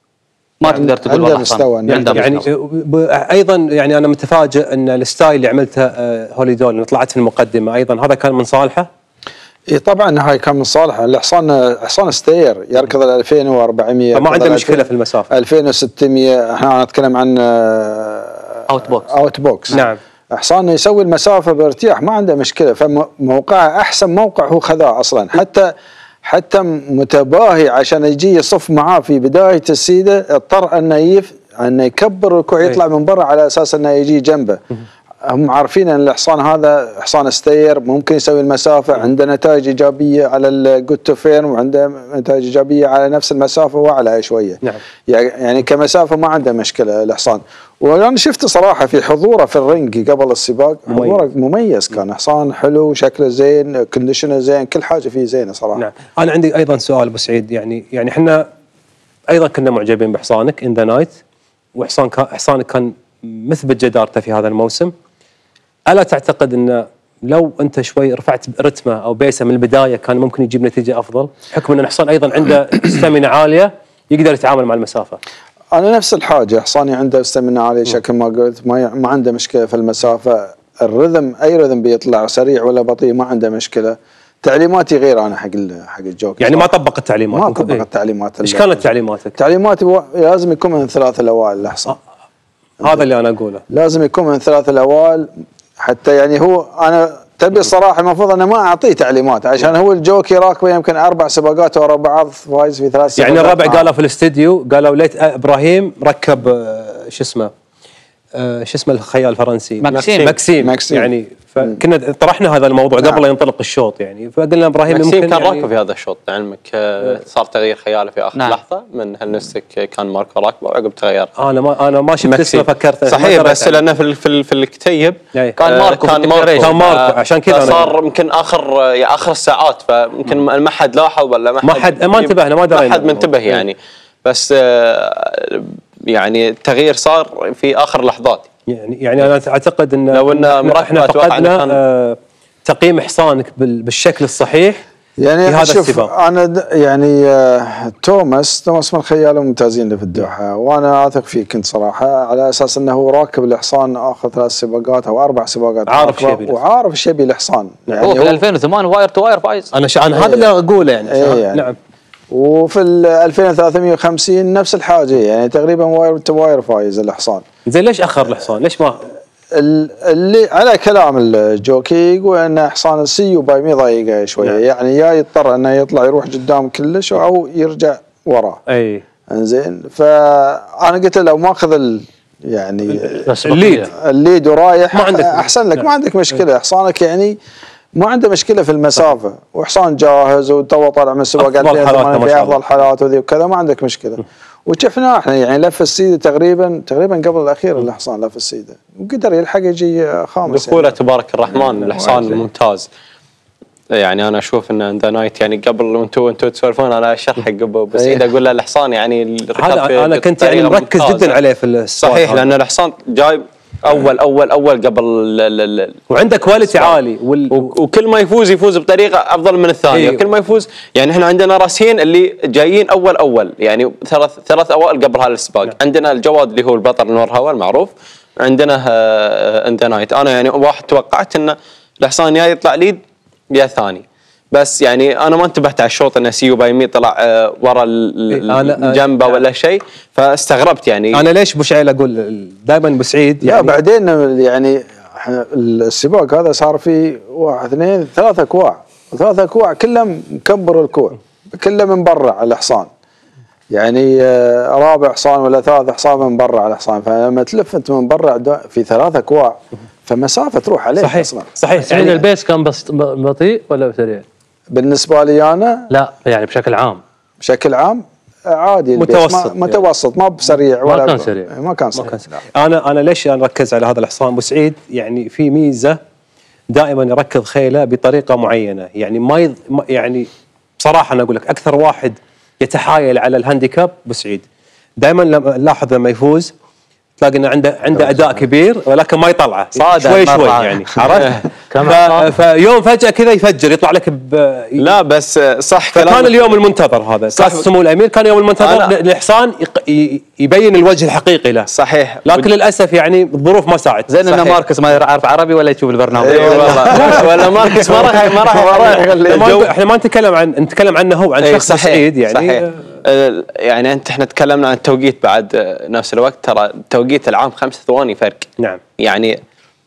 ما تقدر تقول والله حصان عنده يعني ايضا يعني انا متفاجئ ان الستايل اللي عملته هوليدول اللي طلعت في المقدمه ايضا هذا كان من صالحه. اي طبعا هاي كان من صالحه. الحصان حصان ستير يركض ال ألفين وأربعمائة فما عنده مشكله في المسافه. ألفين وستمائة احنا نتكلم عن اوت بوكس اوت بوكس نعم. حصان يسوي المسافه بارتياح ما عنده مشكله، فموقعه احسن موقع هو خذاه اصلا، حتى حتى متباهي عشان يجي يصف معاه في بدايه السيده اضطر انه يف انه يكبر الكوع يطلع من برا على اساس انه يجي جنبه. هم عارفين ان الحصان هذا حصان ستير ممكن يسوي المسافه، عنده نتائج ايجابيه على الجود تو فير وعنده نتائج ايجابيه على نفس المسافه واعلى شويه. نعم. يعني كمسافه ما عنده مشكله الحصان. وانا شفت صراحه في حضوره في الرينج قبل السباق حضوره مميز كان، حصان حلو شكله زين كونديشنه زين كل حاجه فيه زينه صراحه. نعم. انا عندي ايضا سؤال ابو سعيد، يعني يعني احنا ايضا كنا معجبين بحصانك ان ذا نايت، وحصان كان حصانك كان مثبت جدارته في هذا الموسم. الا تعتقد ان لو انت شوي رفعت رتمه او بيسه من البدايه كان ممكن يجيب نتيجه افضل، حكم ان الحصان ايضا عنده ستامينا عاليه يقدر يتعامل مع المسافه؟ انا نفس الحاجه، حصاني عنده ستامينا عاليه شكل ما قلت، ما ما عنده مشكله في المسافه، الرذم اي رذم بيطلع سريع ولا بطيء ما عنده مشكله. تعليماتي غير انا حق حق الجوكي يعني ما طبق التعليمات. ما طبق التعليمات. ايش كانت تعليماتك؟ تعليماتي لازم يكون من ثلاث الاوائل الحصان. هذا اللي انا اقوله، لازم يكون من ثلاث الاوائل، حتى يعني هو انا تبي الصراحه المفروض انا ما اعطيه تعليمات عشان هو الجوكي راكبه يمكن اربع سباقات ورا بعض فايز في ثلاث سباقات. يعني الربع قالوا في الاستديو قالوا ليت ابراهيم ركب شو اسمه شو اسمه الخيال الفرنسي ماكسيم ماكسيم, ماكسيم. يعني فكنا طرحنا هذا الموضوع نعم. قبل لا ينطلق الشوط يعني، فقلنا ابراهيم ماكسيم ممكن كان يعني راكب في هذا الشوط لعلمك يعني صار تغيير خيالي في اخر نعم. لحظه من هالنستك كان ماركو راكبه وعقب تغير. انا ما انا ما شفت اسمه فكرت صحيح بس يعني. لانه في في, في الكتيب كان ماركو كان ماركو, كان ماركو عشان كذا صار يمكن اخر يعني اخر الساعات فيمكن ما حد لاحظ ولا ما حد ما انتبهنا ما درينا ما حد منتبه يعني، بس يعني التغيير صار في اخر لحظات. يعني يعني انا اعتقد ان لو ان احنا فقدنا آه تقييم حصانك بالشكل الصحيح يعني في هذا شوف السباق؟ انا د- يعني آه، توماس توماس من خياله ممتازين اللي في الدوحه، وانا اثق فيه كنت صراحه، على اساس انه هو راكب الحصان اخر ثلاث سباقات او اربع سباقات عارف راكبه، شيء بيه. وعارف ايش يبي الحصان يعني هو في ألفين وثمانية واير تو واير فايز. انا ش... انا هذا اللي اقوله يعني, إيه يعني. نعم. وفي ال ألفين وثلاثمئة وخمسين نفس الحاجه يعني تقريبا واير تو واير فايز الحصان. زين ليش اخر الحصان؟ ليش ما ال- اللي على كلام الجوكي يقول ان حصان السيو بايمي ضايقه شويه، نعم. يعني يا يضطر انه يطلع يروح قدام كلش او يرجع وراه. اي انزين فانا قلت له لو ماخذ ال يعني الليد الليد ورايح ما عندك- احسن لك، نعم. ما عندك مشكله، حصانك يعني ما عنده مشكله في المسافه، وحصان جاهز وتو طالع من سباق أفضل ألفين وثمانية حالاته ما في شاء الله. افضل حالاته وذي وكذا، ما عندك مشكله. وشفناه احنا يعني لف السيده تقريبا تقريبا قبل الاخير الحصان لف السيده وقدر يلحق يجي خامس دخوله يعني. تبارك الرحمن الحصان واجد. ممتاز. يعني انا اشوف ان ذا نايت يعني قبل وانتم انتم تسولفون انا اشرح ابو سعيد اقول له الحصان يعني الركاب هذا فيه انا كنت يعني بطريقة مركز ممتازة. جدا عليه في السؤال صحيح هذا. لان الحصان جاي اول اول اول قبل ال- ال- ال- وعنده كواليتي السباق. عالي وال... و- وكل ما يفوز يفوز بطريقه افضل من الثانيه، إيه. كل ما يفوز يعني احنا عندنا راسين اللي جايين اول اول يعني ثلاث ثلاث اوائل قبل هذا السباق. نعم. عندنا الجواد اللي هو البطل نور هوا المعروف، عندنا انت نايت. انا يعني واحد توقعت ان الحصان يا يطلع ليد يا ثاني، بس يعني انا ما انتبهت على الشوط ان سيو بايمي طلع آه، ورا ال- إيه، أنا- الجنبه يعني ولا شيء، فاستغربت يعني. انا ليش ابو شعيل اقول دائما ابو سعيد لا يعني بعدين يعني إحنا السباق هذا صار فيه واحد اثنين ثلاثة كواع، وثلاثة كواع كلهم مكبر الكوع، كله من برا على الحصان. يعني آه، رابع حصان ولا ثالث حصان من برا على الحصان، فلما تلف انت من برا عد- في ثلاثة كواع فمسافة تروح عليك صحيح اصلا. صحيح يعني يعني البيس كان بس بطيء ولا سريع؟ بالنسبة لي انا لا يعني بشكل عام بشكل عام عادي البيس، متوسط ما يعني. متوسط ما بسريع ما ولا كان ب- سريع. ما كان سريع. انا انا ليش انا اركز على هذا الحصان ابو سعيد؟ يعني في ميزه دائما يركض خيله بطريقه معينه، يعني ما يض... ما- يعني بصراحه انا اقول لك اكثر واحد يتحايل على الهانديكاب ابو سعيد. دائما لما نلاحظ لما يفوز تلاقي انه عنده عنده اداء كبير ولكن ما يطلعه صادق شوي مرة. شوي يعني عرفت؟ كم ف... فيوم فجاه كذا يفجر يطلع لك ب... لا بس آه، صح فكان كلامك. اليوم المنتظر هذا كاس سمو الامير، كان يوم المنتظر أنا- للحصان يق- ي- يبين الوجه الحقيقي له، صحيح لكن للاسف يعني الظروف ما ساعدت. زين ان صحيح. ماركس ما يعرف عربي ولا يشوف البرنامج. اي والله ولا ماركس ما راح ما راح ما راح يخليه. احنا الجو- ما- احنا ما نتكلم عن نتكلم عنه هو عن إيه شخص صحيح سعيد يعني صحيح. آه، يعني انت احنا تكلمنا عن التوقيت بعد آه، نفس الوقت، ترى توقيت العام خمس ثواني فرق. نعم يعني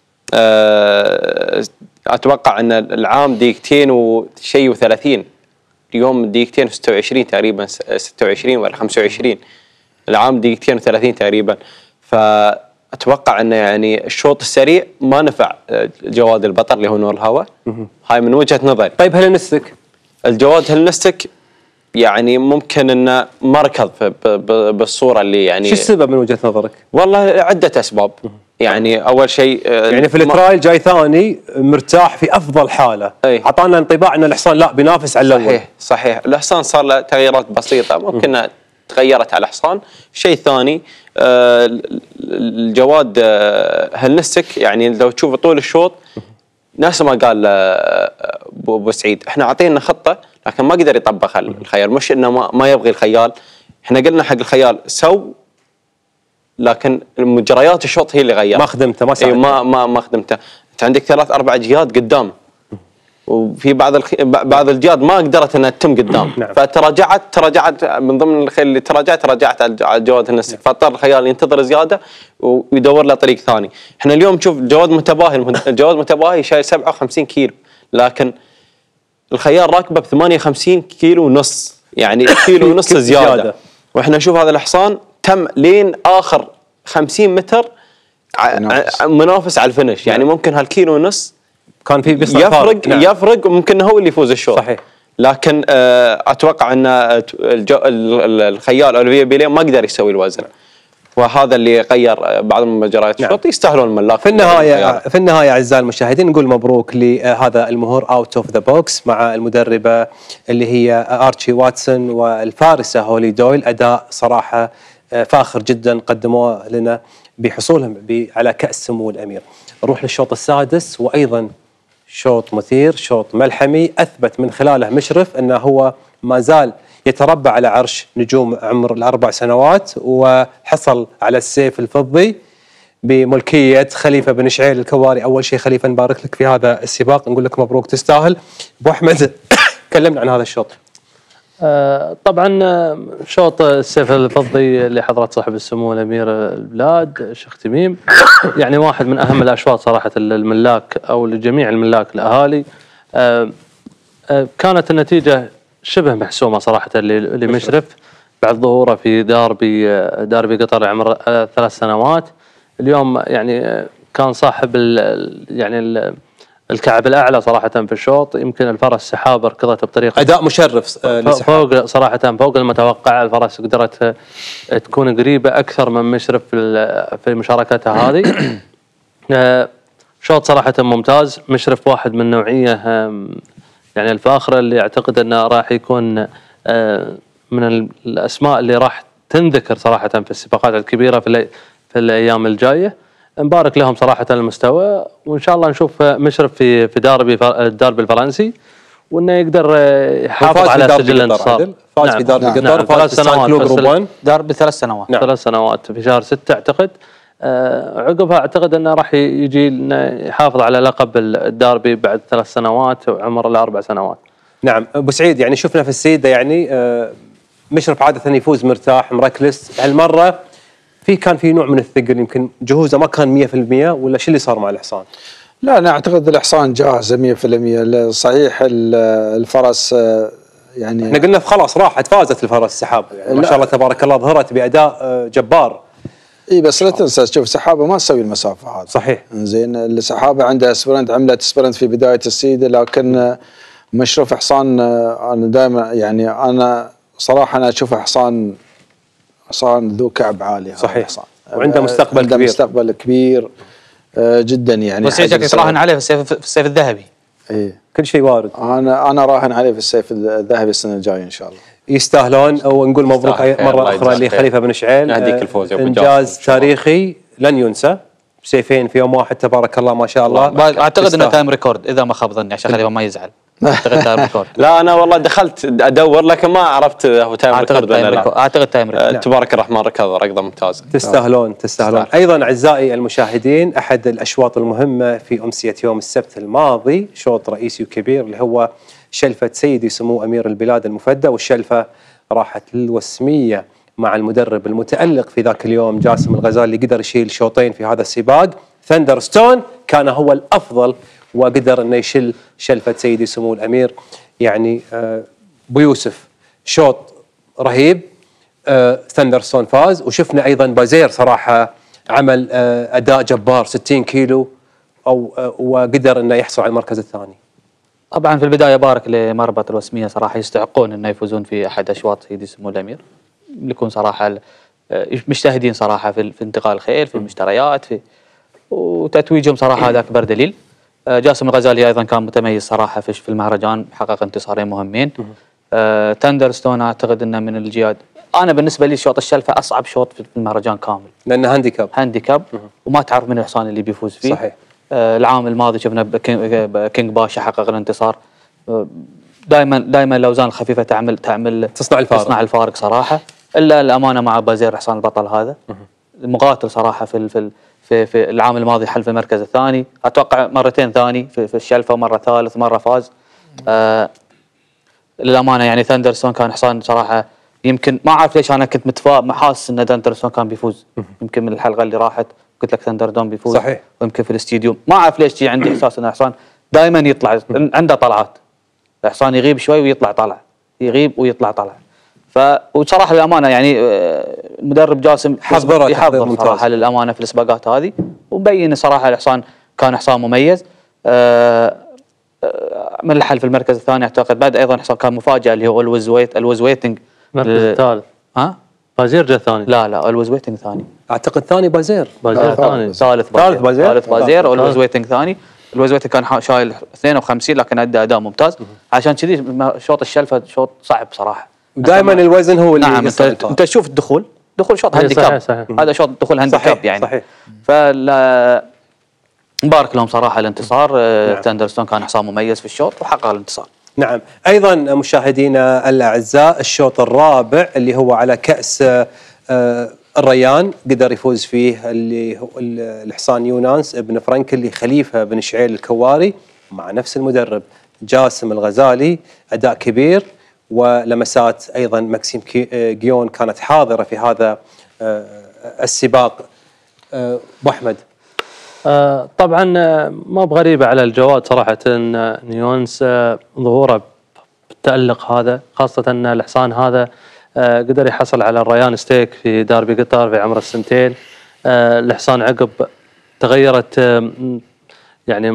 آه، اتوقع ان العام دقيقتين وشيء و30، اليوم دقيقتين وستة وعشرين تقريبا، ستة وعشرين ولا خمسة وعشرين، العام دقيقتين وثلاثين تقريبا. فاتوقع انه يعني الشوط السريع ما نفع آه، جواد البطل اللي هو نور الهوى. هاي من وجهة نظري. طيب هلنستك الجواد هلنستك يعني ممكن انه ما ركض ب- ب- بالصوره اللي يعني شو السبب من وجهة نظرك؟ والله عده اسباب. يعني اول شيء آه، يعني في ما- الترايل جاي ثاني مرتاح في افضل حاله، أي. اعطانا انطباع ان الحصان لا بينافس على الاول. صحيح صحيح. الحصان صار له تغييرات بسيطه ممكن انها تغيرت على الحصان. شيء ثاني آه، الجواد آه، هلنستك يعني لو تشوف طول الشوط نفس ما قال آه، ابو أبو سعيد، احنا اعطينا خطه لكن ما قدر يطبق الخيال. مش انه ما, ما يبغي الخيال، احنا قلنا حق الخيال سو، لكن مجريات الشوط هي اللي غيرت. ما خدمته ما اي ساعدته. ما ما ما خدمته. انت عندك ثلاث اربع جهات قدام، وفي بعض الخ... بعض الجهات ما قدرت انها تتم قدام. نعم. فتراجعت تراجعت من ضمن الخيل اللي تراجعت تراجعت على الجواد النسك، فاضطر الخيال ينتظر زياده ويدور له طريق ثاني. احنا اليوم نشوف جواد متباهي، الجواد متباهي شايل سبعة وخمسين كيلو، لكن الخيال راكبه ب ثمانية وخمسين كيلو ونص، يعني كيلو ونص كيلو زياده. زيادة. واحنا نشوف هذا الحصان تم لين اخر خمسين متر ع- منافس. ع- منافس على الفينش، يعني ممكن هالكيلو ونص كان في بيصنع يفرق فارق. نعم. يفرق وممكن هو اللي يفوز الشوط. صحيح. لكن آه، اتوقع ان الجو ال- ال- الخيال اوليفيا بيليه ما قدر يسوي الوزن، وهذا اللي غير آه، بعض من مجريات نعم. الشوط. يستاهلون الملاك في النهايه في النهايه اعزائي المشاهدين نقول مبروك لهذا المهور اوت اوف ذا بوكس مع المدربه اللي هي ارتشي واتسون والفارسه هولي دويل. اداء صراحه فاخر جدا قدموه لنا بحصولهم ب- على كاس سمو الامير. نروح للشوط السادس، وايضا شوط مثير، شوط ملحمي، اثبت من خلاله مشرف انه هو ما زال يتربع على عرش نجوم عمر الاربع سنوات، وحصل على السيف الفضي بملكيه خليفه بن شعيل الكواري. اول شيء خليفه نبارك لك في هذا السباق، نقول لك مبروك تستاهل. ابو احمد كلمنا عن هذا الشوط. آه طبعا شوط السيف الفضي لحضرة صاحب السمو الامير البلاد الشيخ تميم، يعني واحد من اهم الاشواط صراحه للملاك او لجميع الملاك الاهالي. آه آه كانت النتيجه شبه محسومه صراحه لمشرف بعد ظهوره في داربي داربي قطر عمر ثلاث سنوات. اليوم يعني كان صاحب ال يعني ال الكعب الاعلى صراحه في الشوط، يمكن الفرس سحابه ركضت بطريقه اداء مشرف فوق صراحه فوق المتوقع. الفرس قدرت تكون قريبه اكثر من مشرف في مشاركتها هذه. شوط صراحه ممتاز، مشرف واحد من نوعيه يعني الفاخره اللي اعتقد انه راح يكون من الاسماء اللي راح تنذكر صراحه في السباقات الكبيره في في الايام الجايه. نبارك لهم صراحه المستوى، وان شاء الله نشوف مشرف في في داربي الداربي الفرنسي، وانه يقدر يحافظ على سجل الانتصار. فاز في داربي قطر، نعم. فاز في سان كلو جروب واحد داربي ثلاث سنوات نعم. ثلاث سنوات في شهر ستة اعتقد. آه عقبها اعتقد انه راح يجي يحافظ على لقب الداربي بعد ثلاث سنوات وعمر الاربع سنوات. نعم ابو سعيد، يعني شفنا في السيده يعني آه مشرف عاده يفوز مرتاح مركلس، هالمره في كان في نوع من الثقل، يمكن جهوزه ما كان مية بالمية، ولا شو اللي صار مع الحصان؟ لا انا اعتقد الحصان جاهز مية بالمية. صحيح الفرس يعني احنا قلنا خلاص راحت فازت الفرس سحابه، يعني ما شاء الله تبارك الله ظهرت باداء جبار. اي بس لا تنسى، شوف سحابه ما تسوي المسافه هذه. صحيح. زين السحابه عندها سبرنت، عملت سبرنت في بدايه السيده، لكن مشرف حصان انا دائما يعني انا صراحه انا اشوفه حصان حصان ذو كعب عالي. صحيح. وعنده مستقبل عنده كبير. مستقبل كبير جدا يعني. بس شكلك تراهن عليه في السيف في السيف الذهبي. ايه كل شيء وارد. انا انا راهن عليه في السيف الذهبي السنه الجايه ان شاء الله. يستاهلون، ونقول مبروك مره اخرى لخليفه بن شعيل. يهديك الفوز يا ابو انجاز تاريخي لن ينسى، سيفين في يوم واحد تبارك الله ما شاء الله. اعتقد انه تايم ريكورد اذا ما خاب ظني عشان خليفه ما يزعل. اعتقد تايم ريكورد. لا انا والله دخلت ادور لكن ما عرفت هو تايم ريكورد ولا لا. اعتقد تايم ريكورد. تبارك الرحمن ركض ركضه ممتازه. تستاهلون تستاهلون. ايضا اعزائي المشاهدين، احد الاشواط المهمه في امسيه يوم السبت الماضي شوط رئيسي وكبير اللي هو شلفه سيدي سمو امير البلاد المفدى، والشلفه راحت للوسميه مع المدرب المتألق في ذاك اليوم جاسم الغزالي، اللي قدر يشيل شوطين في هذا السباق. ثندر ستون كان هو الافضل وقدر انه يشل شلفه سيدي سمو الامير. يعني ابو يوسف شوط رهيب، ثندر ستون فاز، وشفنا ايضا بازير صراحه عمل اداء جبار ستين كيلو او وقدر انه يحصل على المركز الثاني. طبعا في البدايه بارك لمربط الوسميه، صراحه يستحقون انه يفوزون في احد اشواط سيدي سمو الامير، يكون صراحه مجتهدين صراحه في, في انتقال الخيل في المشتريات في وتتويجهم صراحه هذا اكبر دليل. جاسم الغزالي ايضا كان متميز صراحه في في المهرجان، حقق انتصارين مهمين. آه تندر ستون اعتقد انه من الجياد. انا بالنسبه لي شوط الشلفه اصعب شوط في المهرجان كامل، لانه هانديكاب هانديكاب وما تعرف من الحصان اللي بيفوز فيه. صحيح. آه العام الماضي شفنا كينج باشا حقق الانتصار. آه دائما دائما الاوزان الخفيفه تعمل تعمل تصنع الفارق تصنع الفارق صراحه، الا الامانه مع بازير حصان البطل هذا مقاتل صراحه في في في, في العام الماضي حل في المركز الثاني، اتوقع مرتين ثاني في, في الشلفه، مره ثالث مره فاز. آه للامانه يعني ثاندرسون كان حصان صراحه، يمكن ما اعرف ليش انا كنت متفائل حاسس ان ثاندرسون كان بيفوز. يمكن من الحلقه اللي راحت قلت لك ثاندردون بيفوز. صحيح. ويمكن في الاستديوم ما اعرف ليش عندي احساس ان الحصان دائما يطلع عنده طلعات، الحصان يغيب شوي ويطلع طلع، يغيب ويطلع طلع. ف وصراحه للامانه يعني المدرب جاسم حضر يحضر صراحه للامانه في السباقات هذه، ومبين صراحه الحصان كان حصان مميز. من الحل في المركز الثاني اعتقد. بعد ايضا حصان كان مفاجاه اللي هو الويز ويت الويز ويتنج المركز الثالث. ها بازير جاء ثاني. لا لا الويز ويتنج ثاني اعتقد. ثاني بازير بازير ثاني ثالث ثالث بازير ثالث بازير والويز ويتنج ثاني. الويز ويتنج كان شايل اثنين وخمسين لكن ادى اداء ممتاز. عشان كذي شوط الشلفه شوط صعب صراحه. ودائما الوزن هو اللي نعم. انت, انت تشوف الدخول دخول شوط هانديكاب، هذا شوط دخول هانديكاب يعني. صحيح. فلا مبارك لهم صراحه الانتصار. نعم. تندرستون كان حصان مميز في الشوط وحقق الانتصار. نعم. ايضا مشاهدينا الاعزاء الشوط الرابع اللي هو على كاس الريان قدر يفوز فيه اللي هو الحصان يونانس ابن فرنكل لخليفه بن شعيل الكواري مع نفس المدرب جاسم الغزالي. اداء كبير ولمسات ايضا ماكسيم جيون كانت حاضره في هذا السباق. ابو احمد. آه طبعا ما بغريبه على الجواد صراحه ان نيونس آه ظهوره بالتألق هذا، خاصه ان الحصان هذا آه قدر يحصل على الريان ستيك في داربي قطر في عمر السنتين. آه الحصان عقب تغيرت آه يعني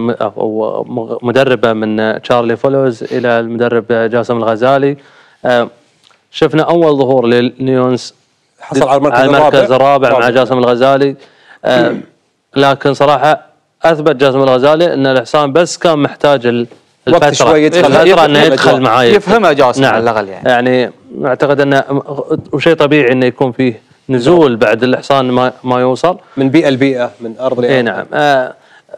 مدربه من تشارلي فولوز الى المدرب جاسم الغزالي. آه شفنا اول ظهور لنيونس حصل على المركز, على المركز الرابع, الرابع مع جاسم الغزالي. آه لكن صراحه اثبت جاسم الغزالي ان الحصان بس كان محتاج الفتره شوي الفتره انه يدخل معاه يفهمها جاسم نعم. على الاقل يعني يعني اعتقد انه وشيء طبيعي انه يكون فيه نزول بعد الحصان ما ما يوصل من بيئه لبيئه من ارض لارض. اي نعم. آه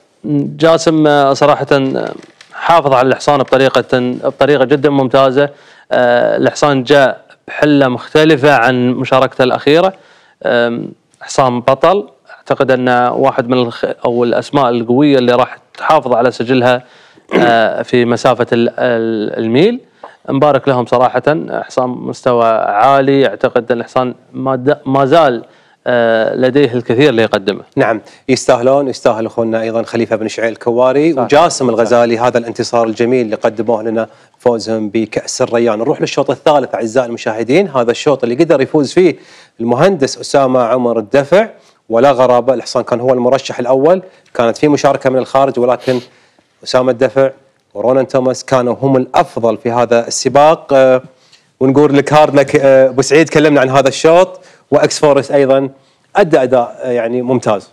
جاسم صراحه حافظ على الحصان بطريقه بطريقه جدا ممتازه. آه الحصان جاء بحله مختلفه عن مشاركته الاخيره. آه حصان بطل، اعتقد ان واحد من الخ... او الاسماء القويه اللي راح تحافظ على سجلها آه في مسافه الميل. مبارك لهم صراحه، حصان مستوى عالي. اعتقد ان الحصان ما, د... ما زال آه لديه الكثير اللي يقدمه. نعم يستاهلون، يستاهل اخونا ايضا خليفه بن شعيل الكواري صح. وجاسم الغزالي هذا الانتصار الجميل اللي قدموه لنا فوزهم بكأس الريان. نروح للشوط الثالث اعزائي المشاهدين، هذا الشوط اللي قدر يفوز فيه المهندس اسامه عمر الدفع ولا غرابه. الحصان كان هو المرشح الاول، كانت في مشاركه من الخارج ولكن اسامه الدفع ورونان توماس كانوا هم الافضل في هذا السباق. أه ونقول لك هارد لك ابو سعيد، كلمنا عن هذا الشوط. واكس فورست ايضا ادى اداء يعني ممتاز.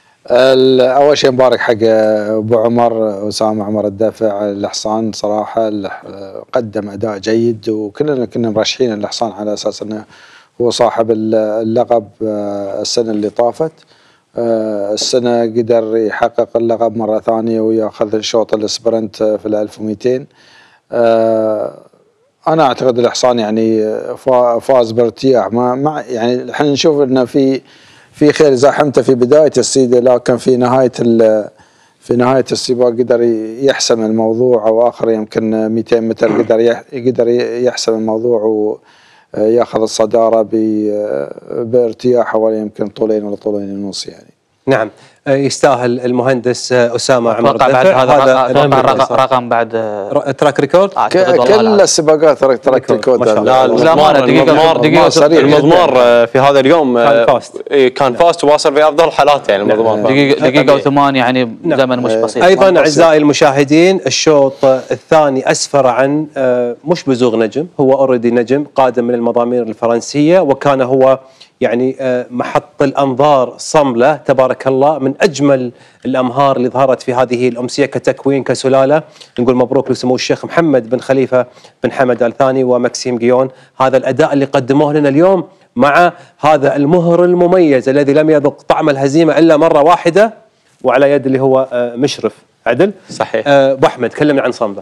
اول شيء مبارك حق ابو عمر اسامه عمر الدافع. الحصان صراحه قدم اداء جيد وكلنا كنا مرشحين الحصان على اساس انه هو صاحب اللقب السنه اللي طافت. السنه قدر يحقق اللقب مره ثانيه وياخذ شوط السبرنت في الألف ومئتين. انا اعتقد الحصان يعني فاز بارتياح. ما مع يعني احنا نشوف انه في في خير زاحمته في بدايه السيده، لكن في نهايه في نهايه السباق قدر يحسم الموضوع، او اخر يمكن مئتين متر قدر قدر يحسم الموضوع وياخذ الصداره بارتياح حوالي يمكن طولين ولا طولين ونص يعني. نعم يستاهل المهندس اسامه عمر الدفع. بعد هذا رقم, رقم بعد تراك ريكورد. كل السباقات تراك ريكورد. لا المضمار دقيقه المضمار في هذا اليوم كان فاست. كان فاست وواصل في افضل حالاته يعني المضمار دقيقه دقيقه وثمان يعني زمن مش بسيط. ايضا اعزائي المشاهدين الشوط الثاني اسفر عن مش بزوغ نجم، هو اوريدي نجم قادم من المضامير الفرنسيه وكان هو يعني محط الأنظار صملة تبارك الله، من أجمل الأمهار اللي ظهرت في هذه الأمسية كتكوين كسلالة. نقول مبروك لسمو الشيخ محمد بن خليفة بن حمد آل ثاني وماكسيم جيون. هذا الأداء اللي قدموه لنا اليوم مع هذا المهر المميز الذي لم يذق طعم الهزيمة إلا مرة واحدة وعلى يد اللي هو مشرف عدل. صحيح. أبو أحمد كلمنا عن صملة.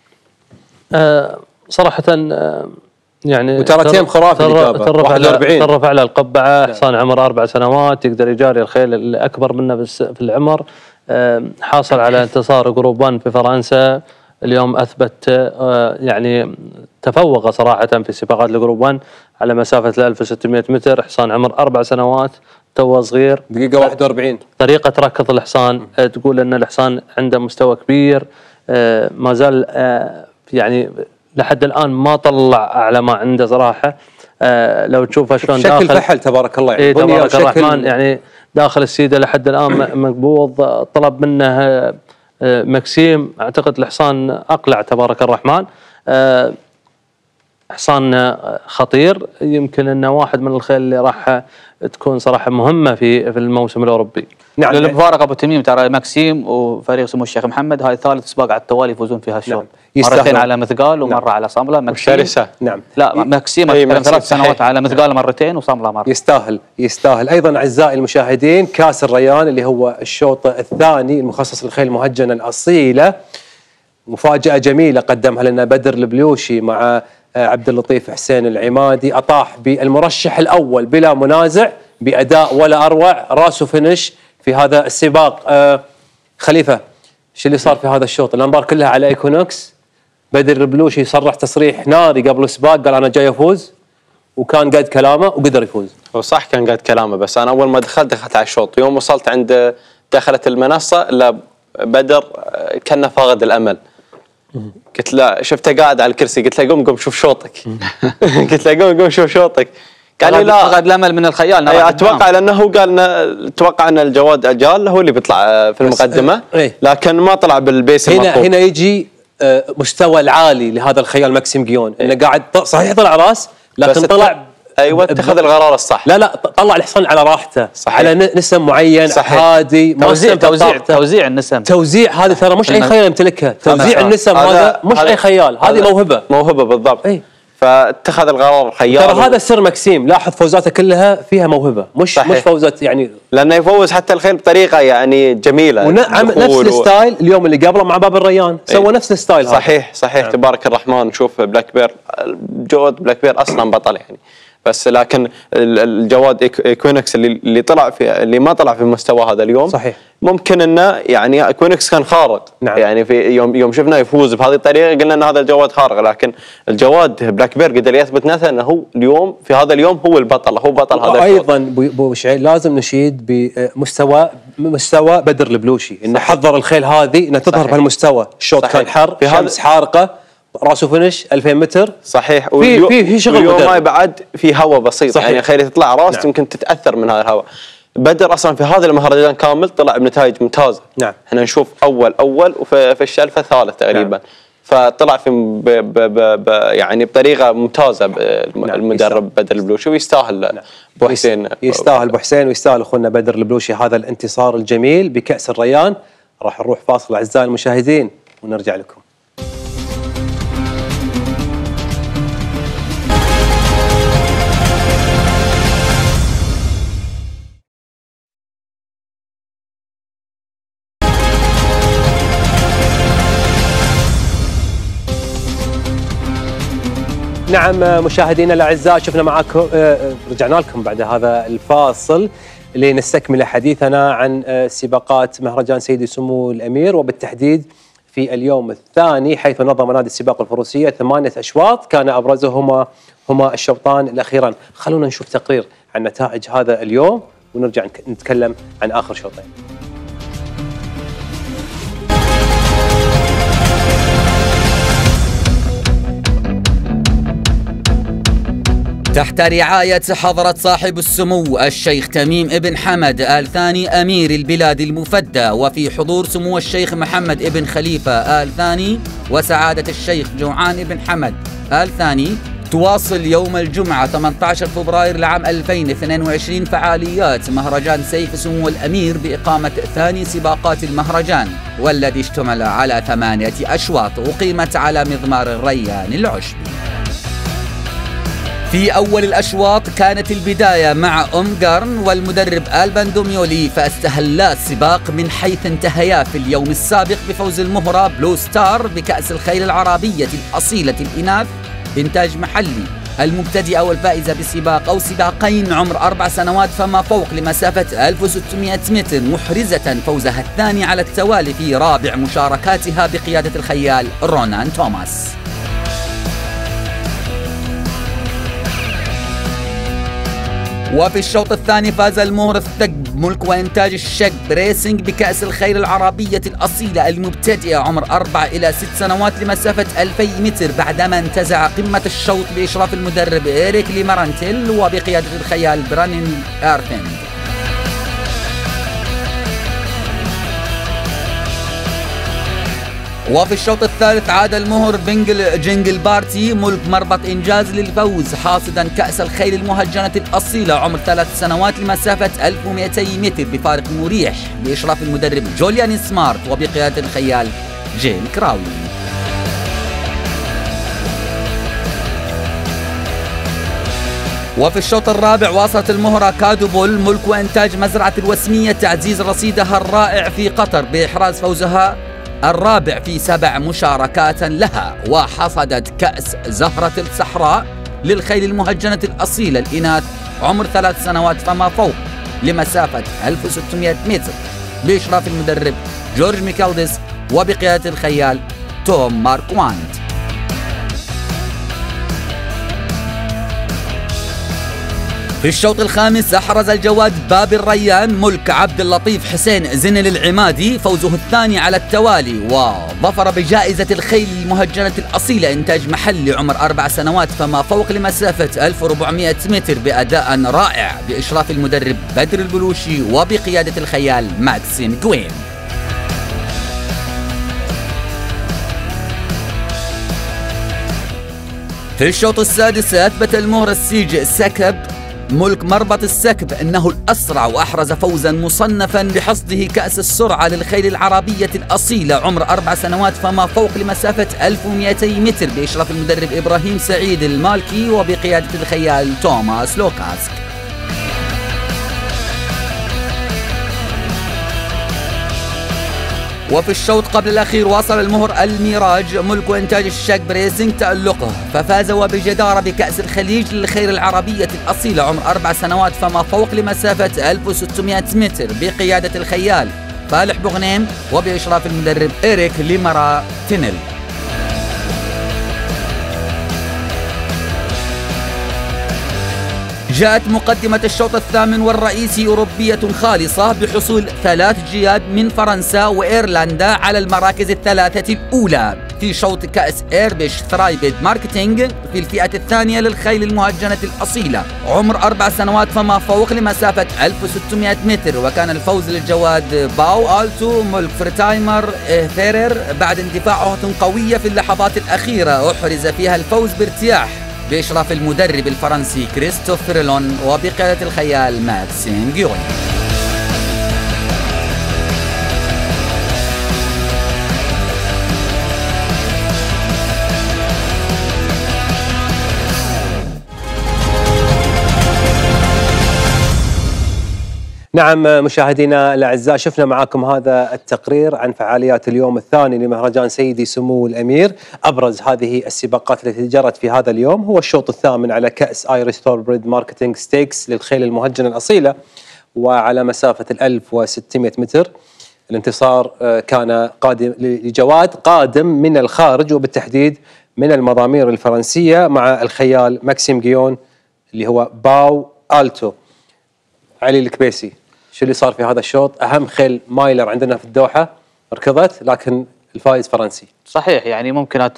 أه صراحة أه يعني وترى تيم خرافي اللي جابه واحد وأربعين. ترفع على القبعه. حصان عمر اربع سنوات يقدر يجاري الخيل اللي اكبر منه في العمر. حاصل على انتصار جروب واحد في فرنسا. اليوم اثبت يعني تفوق صراحه في سباقات الجروب واحد على مسافه ألف وستمئة متر. حصان عمر اربع سنوات تو صغير. دقيقه واحد وأربعين. طريقه ركض الحصان تقول ان الحصان عنده مستوى كبير. ما زال يعني لحد الان ما طلع اعلى ما عنده صراحه. آه لو تشوفه شلون داخل شكل فحل تبارك الله يعني. إيه تبارك الرحمن يعني داخل السيده لحد الان مقبوض. طلب منه آه ماكسيم، اعتقد الحصان اقلع تبارك الرحمن. آه حصان خطير، يمكن انه واحد من الخيل اللي راح تكون صراحه مهمه في في الموسم الاوروبي. نعم. للمفارقه ابو تميم ترى ماكسيم وفريق سمو الشيخ محمد هاي ثالث سباق على التوالي يفوزون في هالشوط. نعم. مرتين على مثقال ومره نعم. على صامله. ماكسيم نعم. لا ماكسيم ثلاث سنوات على مثقال مرتين وصامله مره. يستاهل يستاهل. ايضا اعزائي المشاهدين كاس الريان اللي هو الشوط الثاني المخصص للخيل المهجنه الاصيله، مفاجاه جميله قدمها لنا بدر البلوشي مع عبد اللطيف حسين العمادي، اطاح بالمرشح الاول بلا منازع باداء ولا اروع، راسه فينش في هذا السباق. آه خليفه، شو اللي صار في هذا الشوط؟ الانظار كلها على ايكونوكس. بدر البلوشي صرح تصريح ناري قبل السباق، قال انا جاي افوز، وكان قد كلامه وقدر يفوز. هو صح كان قد كلامه، بس انا اول ما دخلت دخلت على الشوط، يوم وصلت عند دخلت المنصه لا بدر كان فاقد الامل. قلت له شفته قاعد على الكرسي، قلت له قوم قوم شوف شوطك. قلت له قوم قوم شوف شوطك. قال لي لا فقد الامل من الخيال. اي اتوقع لانه هو قال اتوقع ان الجواد اجال هو اللي بيطلع في المقدمه، لكن ما طلع بالبيس هنا المطلوب. هنا يجي مستوى العالي لهذا الخيال ماكسيم جيون، انه قاعد صحيح طلع راس لكن طلع ايوه اتخذ القرار الصح. لا لا طلع الحصان على راحته، صحيح. على نسم معين صحيح. هادي توزيع توزيع توزيع النسم، توزيع هذه ترى مش اي خيال يمتلكها، توزيع النسم هذا مش اي خيال، هذه موهبه موهبه بالضبط. اي فاتخذ القرار خيال. ترى هذا سر ماكسيم، لاحظ فوزاته كلها فيها موهبه، مش صحيح. مش فوزات يعني، لانه يفوز حتى الخيل بطريقه يعني جميله، ونعم نفس الستايل. اليوم اللي قبله مع باب الريان سوى نفس الستايل. صحيح صحيح نعم. تبارك الرحمن. شوف بلاك بير، جود بلاك بير اصلا بطل يعني، بس لكن الجواد ايكوينكس اللي اللي طلع في اللي ما طلع في مستوى هذا اليوم صحيح. ممكن انه يعني ايكوينكس كان خارق نعم. يعني في يوم يوم شفناه يفوز بهذه الطريقه قلنا ان هذا الجواد خارق، لكن الجواد بلاك بير قدر يثبت نفسه انه هو اليوم في هذا اليوم هو البطل، هو بطل هذا. ايضا ابو شعيب لازم نشيد بمستوى مستوى بدر البلوشي، انه حضر الخيل هذه انها تظهر بهالمستوى. الشوط كان حر، في شمس حارقه، راسه فينش ألفين متر صحيح. في في في شغل اليوم ما بعد في هواء بسيط صحيح. يعني خيل تطلع راس نعم. يمكن تتاثر من هذا الهواء. بدر اصلا في هذا المهرجان كامل طلع بنتائج ممتازه نعم. احنا نشوف اول اول وفي في الشلفه ثالث تقريبا نعم. فطلع في ب ب ب ب يعني بطريقه ممتازه نعم. المدرب بدر البلوشي، ويستاهل نعم. ابو حسين يستاهل ابو حسين ويستاهل اخونا بدر البلوشي هذا الانتصار الجميل بكاس الريان. راح نروح فاصل اعزائي المشاهدين ونرجع لكم. نعم مشاهدينا الاعزاء، شفنا معاكم رجعنا لكم بعد هذا الفاصل لنستكمل حديثنا عن سباقات مهرجان سيدي سمو الامير، وبالتحديد في اليوم الثاني حيث نظم نادي السباق الفروسيه ثمانيه اشواط كان ابرزهما هما الشوطان الاخيران. خلونا نشوف تقرير عن نتائج هذا اليوم ونرجع نتكلم عن اخر شوطين. تحت رعاية حضرة صاحب السمو الشيخ تميم ابن حمد آل ثاني أمير البلاد المفدى، وفي حضور سمو الشيخ محمد ابن خليفة آل ثاني وسعادة الشيخ جوعان ابن حمد آل ثاني، تواصل يوم الجمعة ثمانية عشر فبراير لعام ألفين واثنين وعشرين فعاليات مهرجان سيف سمو الأمير بإقامة ثاني سباقات المهرجان، والذي اشتمل على ثمانية أشواط أقيمت على مضمار الريان العشبي. في أول الأشواط كانت البداية مع أم قرن والمدرب آلبان دوميولي، فاستهلا السباق من حيث انتهيا في اليوم السابق بفوز المهرة بلو ستار بكأس الخيل العربية الأصيلة الإناث إنتاج محلي، المبتدئة والفائزة بسباق أو سباقين عمر أربع سنوات فما فوق لمسافة ألف وستمئة متر، محرزة فوزها الثاني على التوالي في رابع مشاركاتها بقيادة الخيال رونان توماس. وفي الشوط الثاني فاز المهر الثقب ملك وإنتاج الشق ريسنج بكأس الخيل العربية الأصيلة المبتدئة عمر أربع إلى ست سنوات لمسافة ألفي متر، بعدما انتزع قمة الشوط بإشراف المدرب إيريك ليمارانتيل وبقيادة الخيال برانين آرفند. وفي الشوط الثالث عاد المهر بنجل جنجل بارتي ملك مربط إنجاز للفوز حاصدا كأس الخيل المهجنة الأصيلة عمر ثلاث سنوات لمسافة ألف ومئتين متر بفارق مريح بإشراف المدرب جوليان سمارت وبقيادة الخيال جيل كراوي. وفي الشوط الرابع واصلت المهرة كادوبول ملك وإنتاج مزرعة الوسمية تعزيز رصيدها الرائع في قطر بإحراز فوزها الرابع في سبع مشاركات لها، وحصدت كأس زهرة الصحراء للخيل المهجنة الأصيلة الإناث عمر ثلاث سنوات فما فوق لمسافة ألف وستمئة متر بإشراف المدرب جورج ميكالديس وبقيادة الخيال توم ماركوانت. في الشوط الخامس أحرز الجواد باب الريان ملك عبد اللطيف حسين زنل العمادي فوزه الثاني على التوالي، وظفر بجائزة الخيل المهجنة الأصيلة إنتاج محلي عمر أربع سنوات فما فوق لمسافة ألف وأربعمئة متر بأداء رائع بإشراف المدرب بدر البلوشي وبقيادة الخيال ماكسيم كوين. في الشوط السادس أثبت المهر السيج سكب ملك مربط السكب أنه الأسرع وأحرز فوزا مصنفا بحصده كأس السرعة للخيل العربية الأصيلة عمر أربع سنوات فما فوق لمسافة ألف ومئتين متر بإشراف المدرب إبراهيم سعيد المالكي وبقيادة الخيال توماس لوكاسك. وفي الشوط قبل الأخير واصل المهر الميراج ملك وإنتاج الشاك بريسنج تألقه ففاز وبجدارة بكأس الخليج للخيل العربية الأصيلة عمر أربع سنوات فما فوق لمسافة ألف وستمئة متر بقيادة الخيال فالح بغنيم وبإشراف المدرب إيريك ليمارا تينل. جاءت مقدمة الشوط الثامن والرئيسي أوروبية خالصة بحصول ثلاث جياد من فرنسا وإيرلندا على المراكز الثلاثة الأولى في شوط كأس إيربش ثرايبد ماركتينج في الفئة الثانية للخيل المهجنة الأصيلة عمر أربع سنوات فما فوق لمسافة ألف وستمئة متر، وكان الفوز للجواد باو ألتو ملك فرتايمر فيرر بعد اندفاعه قوية في اللحظات الأخيرة أحرز فيها الفوز بارتياح بإشراف المدرب الفرنسي كريستوف فريلون وبقيادة الخيال ماكسيم جيون. نعم مشاهدينا الأعزاء، شفنا معاكم هذا التقرير عن فعاليات اليوم الثاني لمهرجان سيدي سمو الأمير. أبرز هذه السباقات التي جرت في هذا اليوم هو الشوط الثامن على كأس آيريش ثوربريد ماركتينج ستيكس للخيل المهجنة الأصيلة وعلى مسافة الألف وستمئة متر. الانتصار كان قادم لجواد قادم من الخارج وبالتحديد من المضامير الفرنسية مع الخيال ماكسيم جيون اللي هو باو ألتو. علي الكبيسي، شو اللي صار في هذا الشوط؟ أهم خيل مايلر عندنا في الدوحة ركضت لكن الفائز فرنسي. صحيح، يعني ممكن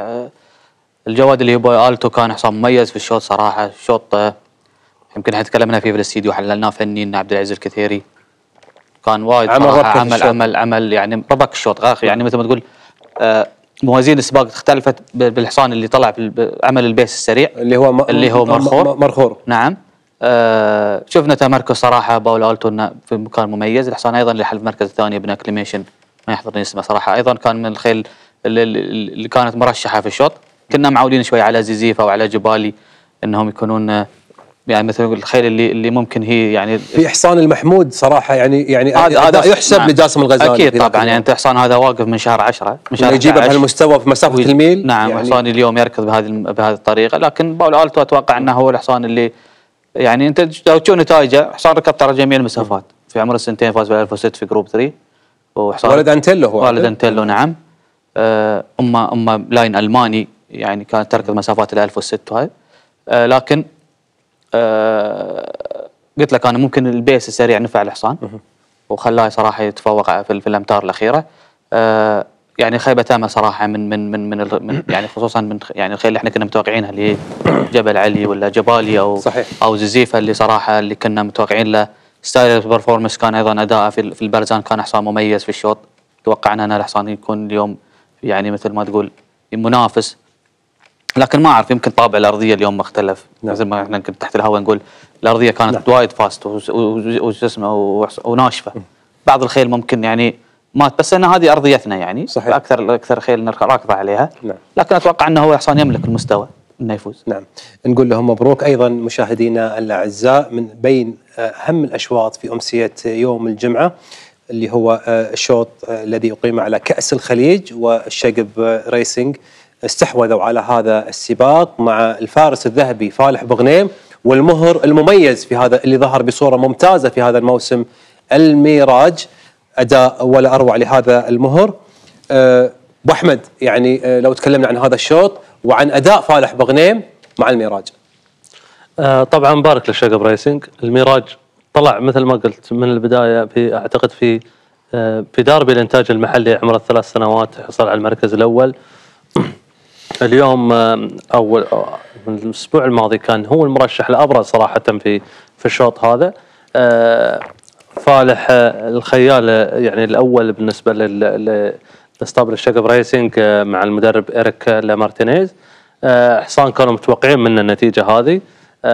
الجواد اللي هو ألتو كان حصان مميز في الشوط صراحة. الشوط يمكن احنا تكلمنا فيه في الاستديو حللناه فنيا عبد العزيز الكثيري، كان وايد عمل صراحة عمل عمل عمل يعني ربك الشوط يعني مثل ما تقول موازين السباق اختلفت بالحصان اللي طلع عمل البيس السريع اللي هو م... اللي هو مرخور مرخور نعم. آه شفنا تمركز صراحة باولو ألتو في مكان مميز. الحصان أيضا اللي حل المركز الثاني ابن أكليميشن ما يحضرني اسمه صراحة، أيضا كان من الخيل اللي, اللي كانت مرشحة في الشوط. كنا معودين شوي على زيزيفا وعلى جبالي أنهم يكونون يعني مثل الخيل اللي اللي ممكن هي يعني في حصان المحمود صراحة يعني يعني هذا يحسب نعم. لجاسم الغزالي أكيد طبعا، يعني أنت حصان هذا واقف من شهر عشرة من شهر يجيبه بهالمستوى في مسافة الميل. نعم يعني حصان اليوم يركض بهذه بهذه الطريقة، لكن باولو ألتو أتوقع أنه هو الحصان اللي يعني انت لو تشوف نتائجه حصان ركض ترى جميع المسافات في عمر السنتين، فاز بال ألف وستة في جروب ثلاثة وحصان ولد انتيلو هو ولد انتيلو نعم. آه امه امه لاين الماني يعني كانت تركض مسافات ال ألف وستة وهاي آه لكن آه قلت لك انا ممكن البيس السريع نفع الحصان وخلاه صراحه يتفوق في, في الامتار الاخيره. آه يعني خيبة تامة صراحة من من من من, من يعني خصوصا من يعني الخيل اللي احنا كنا متوقعينها اللي جبل علي ولا جبالي او صحيح. او زيزيفا اللي صراحة اللي كنا متوقعين له ستايل برفورمانس كان ايضا اداءه في, في البرزان كان حصان مميز في الشوط. توقعنا ان الحصان يكون اليوم يعني مثل ما تقول منافس، لكن ما اعرف يمكن طابع الارضيه اليوم مختلف. نعم. مثل ما احنا كنت تحت الهواء نقول الارضيه كانت نعم. وايد فاست وش اسمه وناشفه. بعض الخيل ممكن يعني مات، بس ان هذه ارضيتنا يعني صحيح. اكثر اكثر خيل نركض راكضه عليها. نعم. لكن اتوقع انه هو حصان يملك المستوى انه يفوز. نعم، نقول لهم مبروك ايضا مشاهدينا الاعزاء من بين اهم الاشواط في امسيه يوم الجمعه اللي هو الشوط الذي اقيم على كاس الخليج، والشقب ريسنج استحوذوا على هذا السباق مع الفارس الذهبي فالح بغنيم، والمهر المميز في هذا اللي ظهر بصوره ممتازه في هذا الموسم الميراج. اداء ولا اروع لهذا المهر. ابو احمد، يعني لو تكلمنا عن هذا الشوط وعن اداء فالح بغنيم مع الميراج. آه طبعا مبارك للشقب ريسنج. الميراج طلع مثل ما قلت من البدايه في اعتقد في آه في داربي الانتاج المحلي عمره ثلاث سنوات حصل على المركز الاول. اليوم آه اول آه من الاسبوع الماضي كان هو المرشح الابرز صراحه في في الشوط هذا. آه فالح آه الخيال يعني الاول بالنسبه لل اسطبل الشقب ريسنج مع المدرب إيريك لامارتينيز. حصان كانوا متوقعين من النتيجة هذه.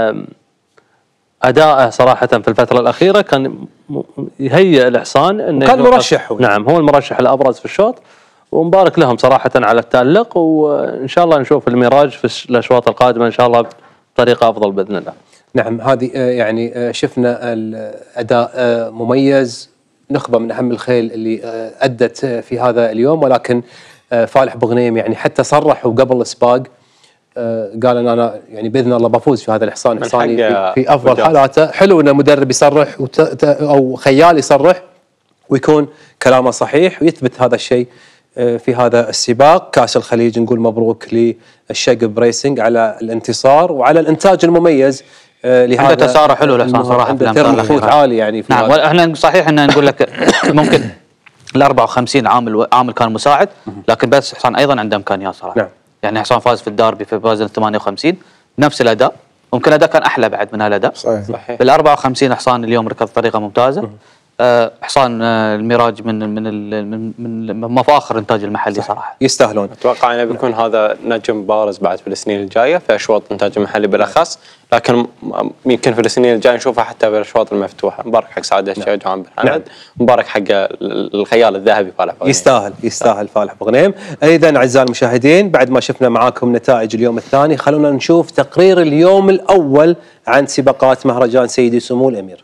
أداءه صراحة في الفترة الأخيرة كان يهيئ الحصان إنه كان مرشح هو. نعم، هو المرشح الأبرز في الشوط، ومبارك لهم صراحة على التألق، وإن شاء الله نشوف الميراج في الأشواط القادمة إن شاء الله بطريقة أفضل بإذن الله. نعم، هذه يعني شفنا الأداء مميز، نخبة من أهم الخيل اللي أدت في هذا اليوم، ولكن فالح بغنيم يعني حتى صرح وقبل السباق قال أن أنا يعني بإذن الله بفوز في هذا الحصان، حصاني في, في أفضل حالاته. حلو أن مدرب يصرح أو خيال يصرح ويكون كلامه صحيح ويثبت هذا الشيء في هذا السباق. كأس الخليج نقول مبروك للشقب ريسنج على الانتصار وعلى الإنتاج المميز. عنده تسارع حلو الحصان صراحه، عنده ترمخوت عالي يعني. في نعم، احنا صحيح ان نقول لك ممكن ال أربعة وخمسين عامل عامل كان مساعد، لكن بس حصان ايضا عنده امكانيات صراحه. نعم. يعني حصان فاز في الداربي في بازل ثمانية وخمسين نفس الاداء، ممكن الاداء كان احلى بعد من هالاداء. صحيح. بال أربعة وخمسين حصان اليوم ركض بطريقه ممتازه. أه حصان أه الميراج من من من من مفاخر الانتاج المحلي صراحه. يستاهلون. اتوقع انه بيكون هذا نجم بارز بعد في السنين الجايه في اشواط الانتاج المحلي بالاخص، لكن يمكن في السنين الجايه نشوفها حتى بالاشواط المفتوحه. مبارك حق سعد الشيخ جوان بن حمد، مبارك حق الخيال الذهبي فالح بغنيم. يستاهل يستاهل فالح بغنيم. ايضا اعزائي المشاهدين، بعد ما شفنا معاكم نتائج اليوم الثاني، خلونا نشوف تقرير اليوم الاول عن سباقات مهرجان سيدي سمو الامير.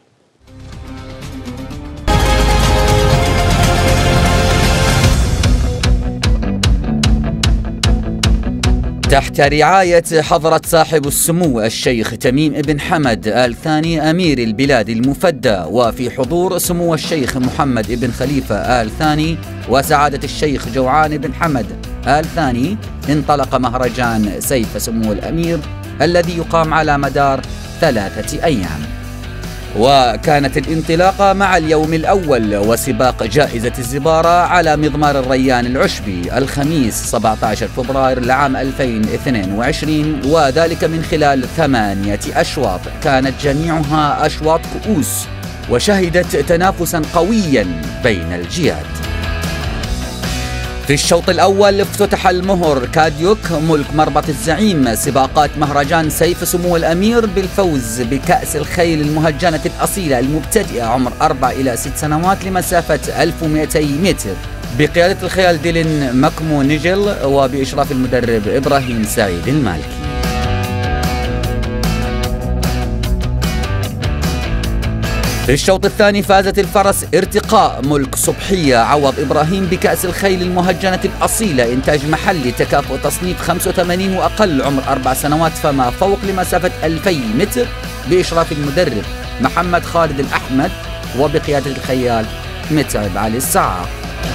تحت رعاية حضرة صاحب السمو الشيخ تميم بن حمد آل ثاني أمير البلاد المفدى، وفي حضور سمو الشيخ محمد بن خليفة آل ثاني وسعادة الشيخ جوعان بن حمد آل ثاني، انطلق مهرجان سيف سمو الأمير الذي يقام على مدار ثلاثة أيام. وكانت الانطلاقة مع اليوم الأول وسباق جائزة الزبارة على مضمار الريان العشبي الخميس سبعة عشر فبراير لعام ألفين واثنين وعشرين، وذلك من خلال ثمانية أشواط كانت جميعها أشواط كؤوس، وشهدت تنافسا قويا بين الجياد. في الشوط الأول افتتح المهر كاديوك ملك مربط الزعيم سباقات مهرجان سيف سمو الأمير بالفوز بكأس الخيل المهجنة الأصيلة المبتدئة عمر أربع إلى ست سنوات لمسافة ألف ومئتين متر بقيادة الخيال ديلين مكمو نيجل وبإشراف المدرب إبراهيم سعيد المالكي. في الشوط الثاني فازت الفرس ارتقاء ملك صبحية عوض إبراهيم بكأس الخيل المهجنة الأصيلة إنتاج محلي تكافؤ تصنيف خمسة وثمانين وأقل عمر أربع سنوات فما فوق لمسافة ألفين متر بإشراف المدرب محمد خالد الأحمد وبقيادة الخيال متعب علي السعار.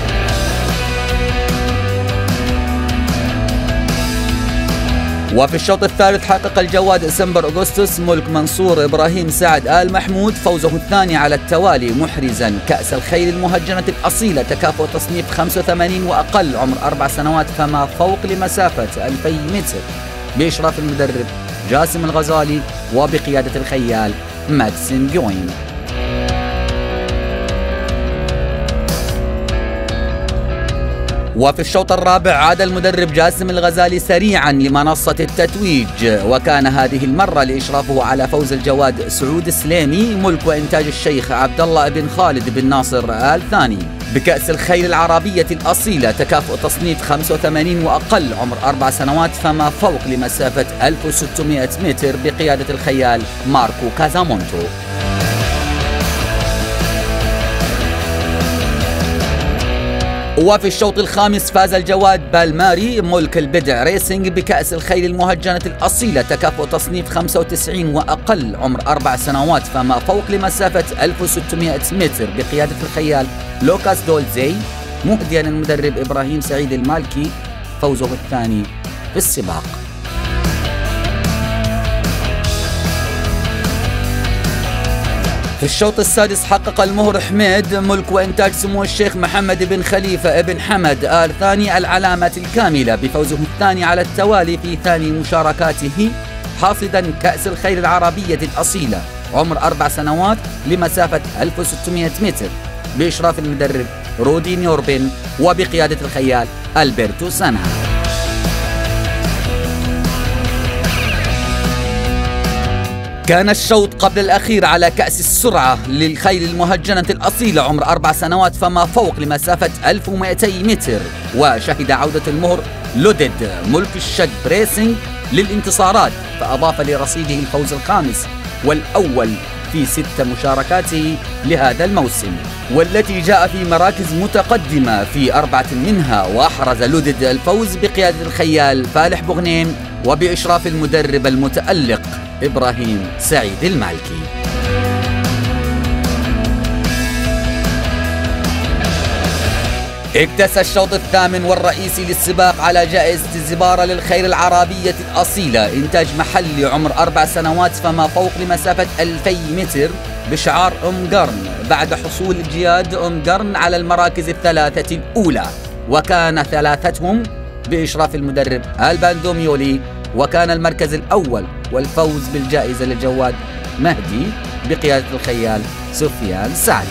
وفي الشوط الثالث حقق الجواد سمبر أغسطس ملك منصور إبراهيم سعد آل محمود فوزه الثاني على التوالي محرزا كأس الخيل المهجنة الأصيلة تكافؤ تصنيف خمسة وثمانين وأقل عمر أربع سنوات فما فوق لمسافة ألفين متر بإشراف المدرب جاسم الغزالي وبقيادة الخيال ماكسيم جوين. وفي الشوط الرابع عاد المدرب جاسم الغزالي سريعا لمنصة التتويج، وكان هذه المرة لإشرافه على فوز الجواد سعود سليمي ملك وإنتاج الشيخ عبد الله بن خالد بن ناصر آل ثاني بكأس الخيل العربية الأصيلة، تكافؤ تصنيف خمسة وثمانين وأقل، عمر أربع سنوات فما فوق، لمسافة ألف وستمائة متر بقيادة الخيال ماركو كازامونتو. وفي الشوط الخامس فاز الجواد بالماري ملك البدع ريسينج بكأس الخيل المهجنة الأصيلة، تكافؤ تصنيف خمسة وتسعين وأقل، عمر أربع سنوات فما فوق، لمسافة ألف وستمائة متر بقيادة الخيال لوكاس دولزي، مهديا المدرب إبراهيم سعيد المالكي فوزه الثاني في السباق. في الشوط السادس حقق المهر حميد ملك وإنتاج سمو الشيخ محمد بن خليفة بن حمد آل ثاني العلامة الكاملة بفوزه الثاني على التوالي في ثاني مشاركاته، حاصدا كأس الخيل العربية الأصيلة، عمر أربع سنوات، لمسافة ألف وستمائة متر بإشراف المدرب رودي نيوربن وبقيادة الخيال ألبرتو سانها. كان الشوط قبل الأخير على كأس السرعة للخيل المهجنة الأصيلة، عمر أربع سنوات فما فوق، لمسافة ألف ومائتي متر، وشهد عودة المهر لودد ملك الشد ريسينج للانتصارات، فأضاف لرصيده الفوز الخامس والأول في ست مشاركاته لهذا الموسم، والتي جاء في مراكز متقدمة في أربعة منها، وأحرز لودد الفوز بقيادة الخيال فالح بغنيم وبإشراف المدرب المتألق إبراهيم سعيد المالكي. اكتسى الشوط الثامن والرئيسي للسباق على جائزة الزبارة للخيل العربية الأصيلة، إنتاج محلي، عمر أربع سنوات فما فوق، لمسافة ألفي متر بشعار أم قرن، بعد حصول جياد أم قرن على المراكز الثلاثة الأولى، وكان ثلاثتهم بإشراف المدرب البان دوميولي، وكان المركز الأول والفوز بالجائزة للجواد مهدي بقيادة الخيال سفيان سعد.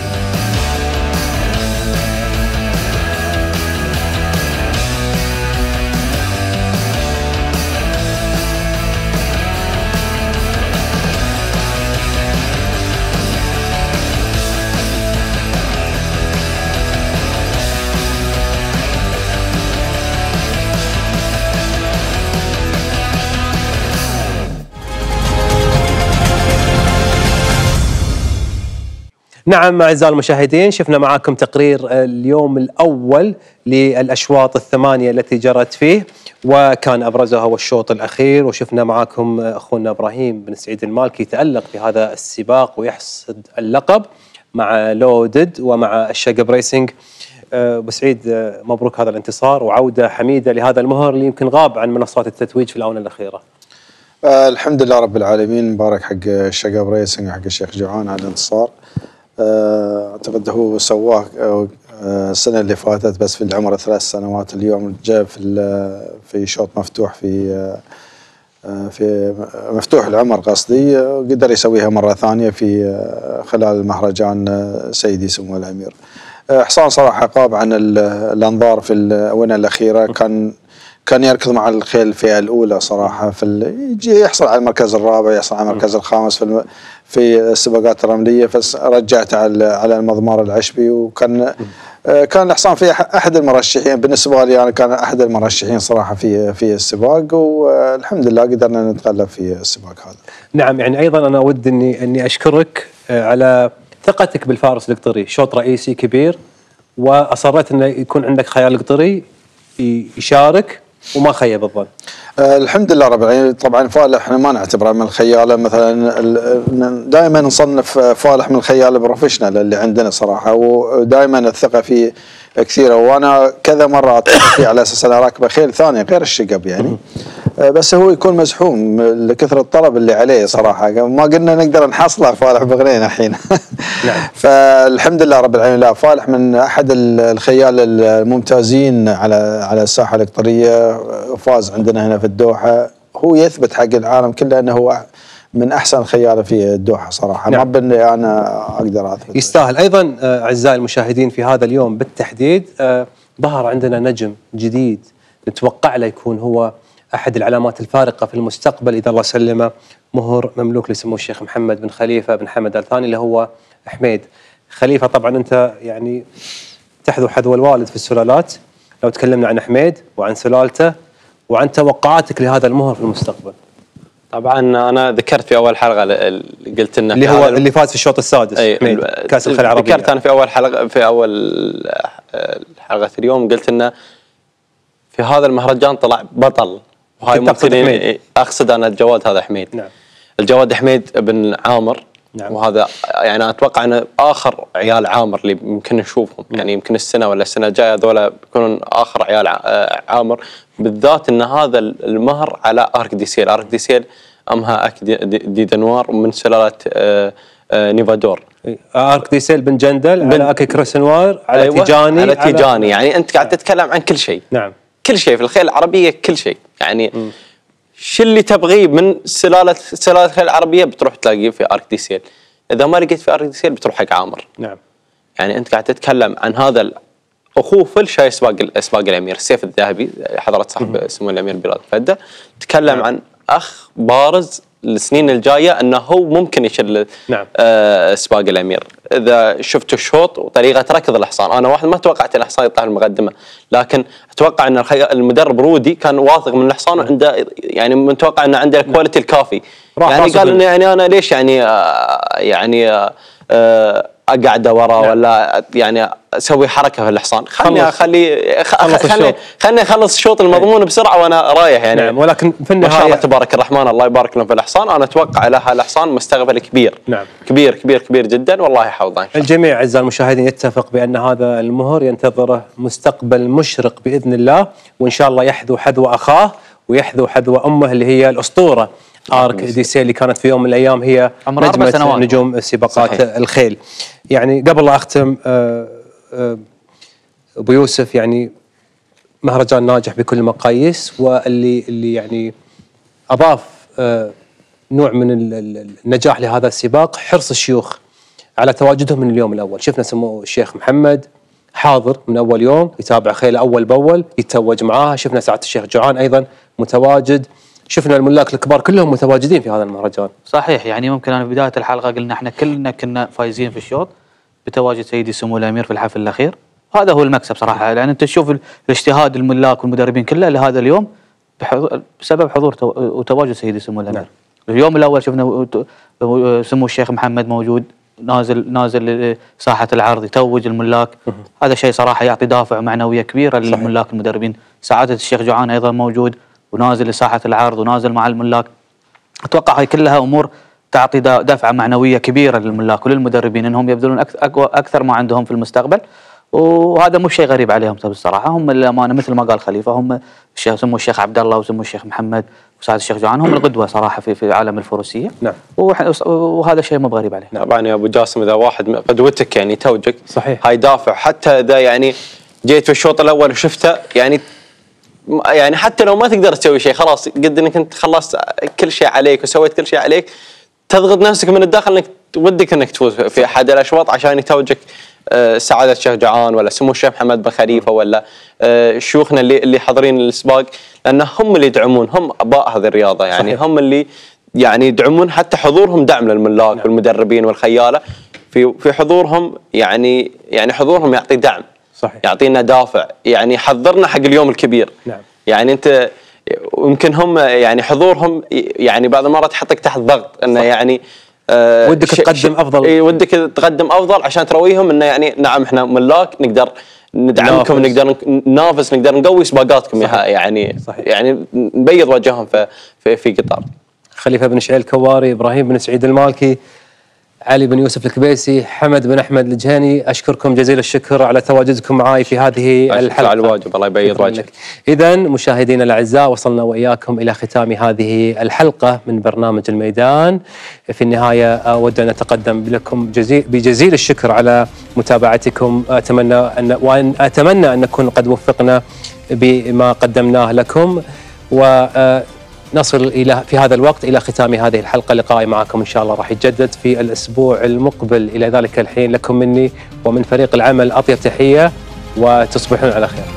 نعم أعزائي المشاهدين، شفنا معاكم تقرير اليوم الأول للأشواط الثمانية التي جرت فيه، وكان أبرزها هو الشوط الأخير، وشفنا معاكم أخونا إبراهيم بن سعيد المالكي تألق في هذا السباق ويحصد اللقب مع لودد ومع الشقب ريسينج. أبو سعيد مبروك هذا الانتصار وعودة حميدة لهذا المهر اللي يمكن غاب عن منصات التتويج في الآونة الأخيرة. آه الحمد لله رب العالمين، مبارك حق الشقب ريسينج وحق الشيخ جوعان على الانتصار. اعتقد هو سواه السنه اللي فاتت بس في العمر ثلاث سنوات، اليوم جاء في في شوط مفتوح في في مفتوح العمر قصدي، قدر يسويها مره ثانيه في خلال المهرجان سيدي سمو الامير. حصان صراحه قاب عن الانظار في الاونه الاخيره، كان كان يركض مع الخيل الفئه الاولى صراحه، في يجي يحصل على المركز الرابع، يحصل على المركز الخامس في في السباقات الرمليه، فرجعته على على المضمار العشبي، وكان كان الحصان في احد المرشحين بالنسبه لي، انا كان احد المرشحين صراحه في في السباق، والحمد لله قدرنا نتغلب في السباق هذا. نعم، يعني ايضا انا ود اني اني اشكرك على ثقتك بالفارس القطري، شوط رئيسي كبير واصريت انه يكون عندك خيال قطري يشارك وما خيب الظن. آه الحمد لله رب العالمين. طبعا فالح احنا ما نعتبره من الخياله، مثلا دائما نصنف فالح من الخياله البروفيشنال اللي عندنا صراحه، ودائما الثقه فيه كثيره، وانا كذا مره اتصل فيه على اساس انا راكبه خيل ثانيه غير الشقب يعني، آه بس هو يكون مزحوم لكثر الطلب اللي عليه صراحه، ما قلنا نقدر نحصله فالح بغنين الحين. نعم. فالحمد لله رب العالمين. لا، فالح من احد الخيال الممتازين على على الساحه القطريه، فاز عندنا هنا في الدوحه، هو يثبت حق العالم كله انه هو من احسن خياله في الدوحه صراحه. نعم. ما بني انا اقدر اثبت، يستاهل. ايضا اعزائي المشاهدين في هذا اليوم بالتحديد ظهر عندنا نجم جديد نتوقع له يكون هو أحد العلامات الفارقة في المستقبل إذا الله سلمه، مهر مملوك لسمو الشيخ محمد بن خليفة بن حمد آل ثاني اللي هو حميد. خليفة طبعا أنت يعني تحذو حذو الوالد في السلالات، لو تكلمنا عن حميد وعن سلالته وعن توقعاتك لهذا المهر في المستقبل. طبعا انا ذكرت في اول حلقه اللي قلت انه اللي هو اللي فاز في الشوط السادس أي حميد كاس الخليج العربيه. ذكرت انا في اول حلقه في اول حلقه اليوم قلت انه في هذا المهرجان طلع بطل، وهاي ممكن اقصد انا الجواد هذا حميد. نعم. الجواد حميد بن عامر. نعم. وهذا يعني أنا اتوقع انه اخر عيال عامر اللي يمكن نشوفهم. نعم. يعني يمكن السنه ولا السنه الجايه هذول بيكونون اخر عيال عامر، بالذات ان هذا المهر على ارك دي سيل. ارك دي سيل امها اك دي, دي دنوار من سلاله آه آه نيفادور. ارك دي سيل بن جندل بن على اكي كروسنوار على أيوة تيجاني على تيجاني على يعني انت قاعد تتكلم عن كل شيء. نعم. كل شيء في الخيل العربيه، كل شيء يعني م. شو اللي تبغيه من سلاله سلاله الخيل العربيه بتروح تلاقيه في ارك دي سيل. اذا ما لقيت في ارك دي سيل بتروح حق عامر. نعم. يعني انت قاعد تتكلم عن هذا اخوه فل شاي سباق سباق الامير السيف الذهبي حضره صاحب سمو الامير بلال فده. تكلم نعم. عن اخ بارز السنين الجايه انه هو ممكن يشل نعم. آه سباق الامير. اذا شفت الشوط وطريقه ركض الحصان، انا واحد ما توقعت الحصان يطلع المقدمه، لكن اتوقع ان المدرب رودي كان واثق من الحصان وعنده يعني متوقع انه عنده الكواليتي الكافي. يعني قال انه يعني انا ليش يعني آه يعني آه اقعد ورا نعم. ولا يعني اسوي حركه في الحصان، خلني اخلي خلني خلني اخلص الشوط المضمون بسرعه وانا رايح يعني. نعم. ولكن في النهايه ما شاء الله تبارك الرحمن الله يبارك لهم في الحصان. انا اتوقع لها الحصان مستقبل كبير. نعم. كبير كبير كبير جدا والله يحفظه. الجميع اعزائي المشاهدين يتفق بان هذا المهر ينتظره مستقبل مشرق باذن الله، وان شاء الله يحذو حذو اخاه ويحذو حذو امه اللي هي الاسطوره ارك دي سيل اللي كانت في يوم من الايام هي نجمه نجوم سباقات صحيح. الخيل. يعني قبل لا اختم أه أه ابو يوسف، يعني مهرجان ناجح بكل المقاييس، واللي اللي يعني اضاف أه نوع من النجاح لهذا السباق حرص الشيوخ على تواجدهم من اليوم الاول. شفنا سمو الشيخ محمد حاضر من اول يوم يتابع خيله اول باول يتوج معاها، شفنا سعاده الشيخ جوعان ايضا متواجد، شفنا الملاك الكبار كلهم متواجدين في هذا المهرجان. صحيح. يعني ممكن أنا في بداية الحلقة قلنا احنا كلنا كنا فايزين في الشوط بتواجد سيدي سمو الأمير في الحفل الأخير. هذا هو المكسب صراحة، لأن يعني أنت تشوف الاجتهاد الملاك والمدربين كلها لهذا اليوم بسبب حضور وتواجد سيدي سمو الأمير. نعم. اليوم الأول شفنا سمو الشيخ محمد موجود نازل نازل ساحة العرض يتوج الملاك. هذا شيء صراحة يعطي دافع معنوية كبيرة للملاك المدربين. سعادة الشيخ جوعان أيضا موجود ونازل لساحة العرض ونازل مع الملاك. أتوقع هاي كلها أمور تعطي دفعة معنوية كبيرة للملاك وللمدربين أنهم يبذلون أكثر ما عندهم في المستقبل، وهذا مو شيء غريب عليهم الصراحة. هم الأمانة مثل ما قال خليفة، هم الشيخ سمو الشيخ عبد الله وسمو الشيخ محمد وسعادة الشيخ جوعان هم القدوة صراحة في في عالم الفروسية. نعم. وهذا شيء مو غريب عليه. طبعا يا أبو جاسم إذا واحد قدوتك يعني توجك صحيح هاي دافع، حتى إذا يعني جيت في الشوط الأول وشفته يعني يعني حتى لو ما تقدر تسوي شيء خلاص قد انك انت خلصت كل شيء عليك وسويت كل شيء عليك، تضغط نفسك من الداخل انك ودك انك تفوز في احد الاشواط عشان يتوجك سعاده الشيخ جوعان ولا سمو الشيخ محمد بن خليفه ولا شيوخنا اللي اللي حاضرين السباق، لان هم اللي يدعمون، هم اباء هذه الرياضه يعني. صحيح. هم اللي يعني يدعمون، حتى حضورهم دعم للملاك. نعم. والمدربين والخياله في في حضورهم يعني يعني حضورهم يعطي دعم. صحيح. يعطينا دافع، يعني يحضرنا حق اليوم الكبير. نعم. يعني انت يمكن هم يعني حضورهم يعني بعض المرات يحطك تحت ضغط انه يعني آه ودك تقدم افضل. اي ودك تقدم افضل عشان ترويهم انه يعني نعم احنا ملاك نقدر ندعمكم، نقدر ننافس، نقدر نقوي سباقاتكم. صحيح. يعني صحيح. يعني نبيض وجههم في في, في قطار. خليفه بن شعيل الكواري، ابراهيم بن سعيد المالكي، علي بن يوسف الكبيسي، حمد بن احمد الجهني، اشكركم جزيل الشكر على تواجدكم معي في هذه الحلقه. على الواجب، الله يبيض وجهك. اذا مشاهدينا الاعزاء وصلنا واياكم الى ختام هذه الحلقه من برنامج الميدان. في النهايه اود ان اتقدم لكم جزيل بجزيل الشكر على متابعتكم. اتمنى ان وان اتمنى ان نكون قد وفقنا بما قدمناه لكم، و نصل إلى في هذا الوقت إلى ختام هذه الحلقة. لقائي معكم إن شاء الله راح يتجدد في الأسبوع المقبل. إلى ذلك الحين لكم مني ومن فريق العمل أطيب تحية، وتصبحون على خير.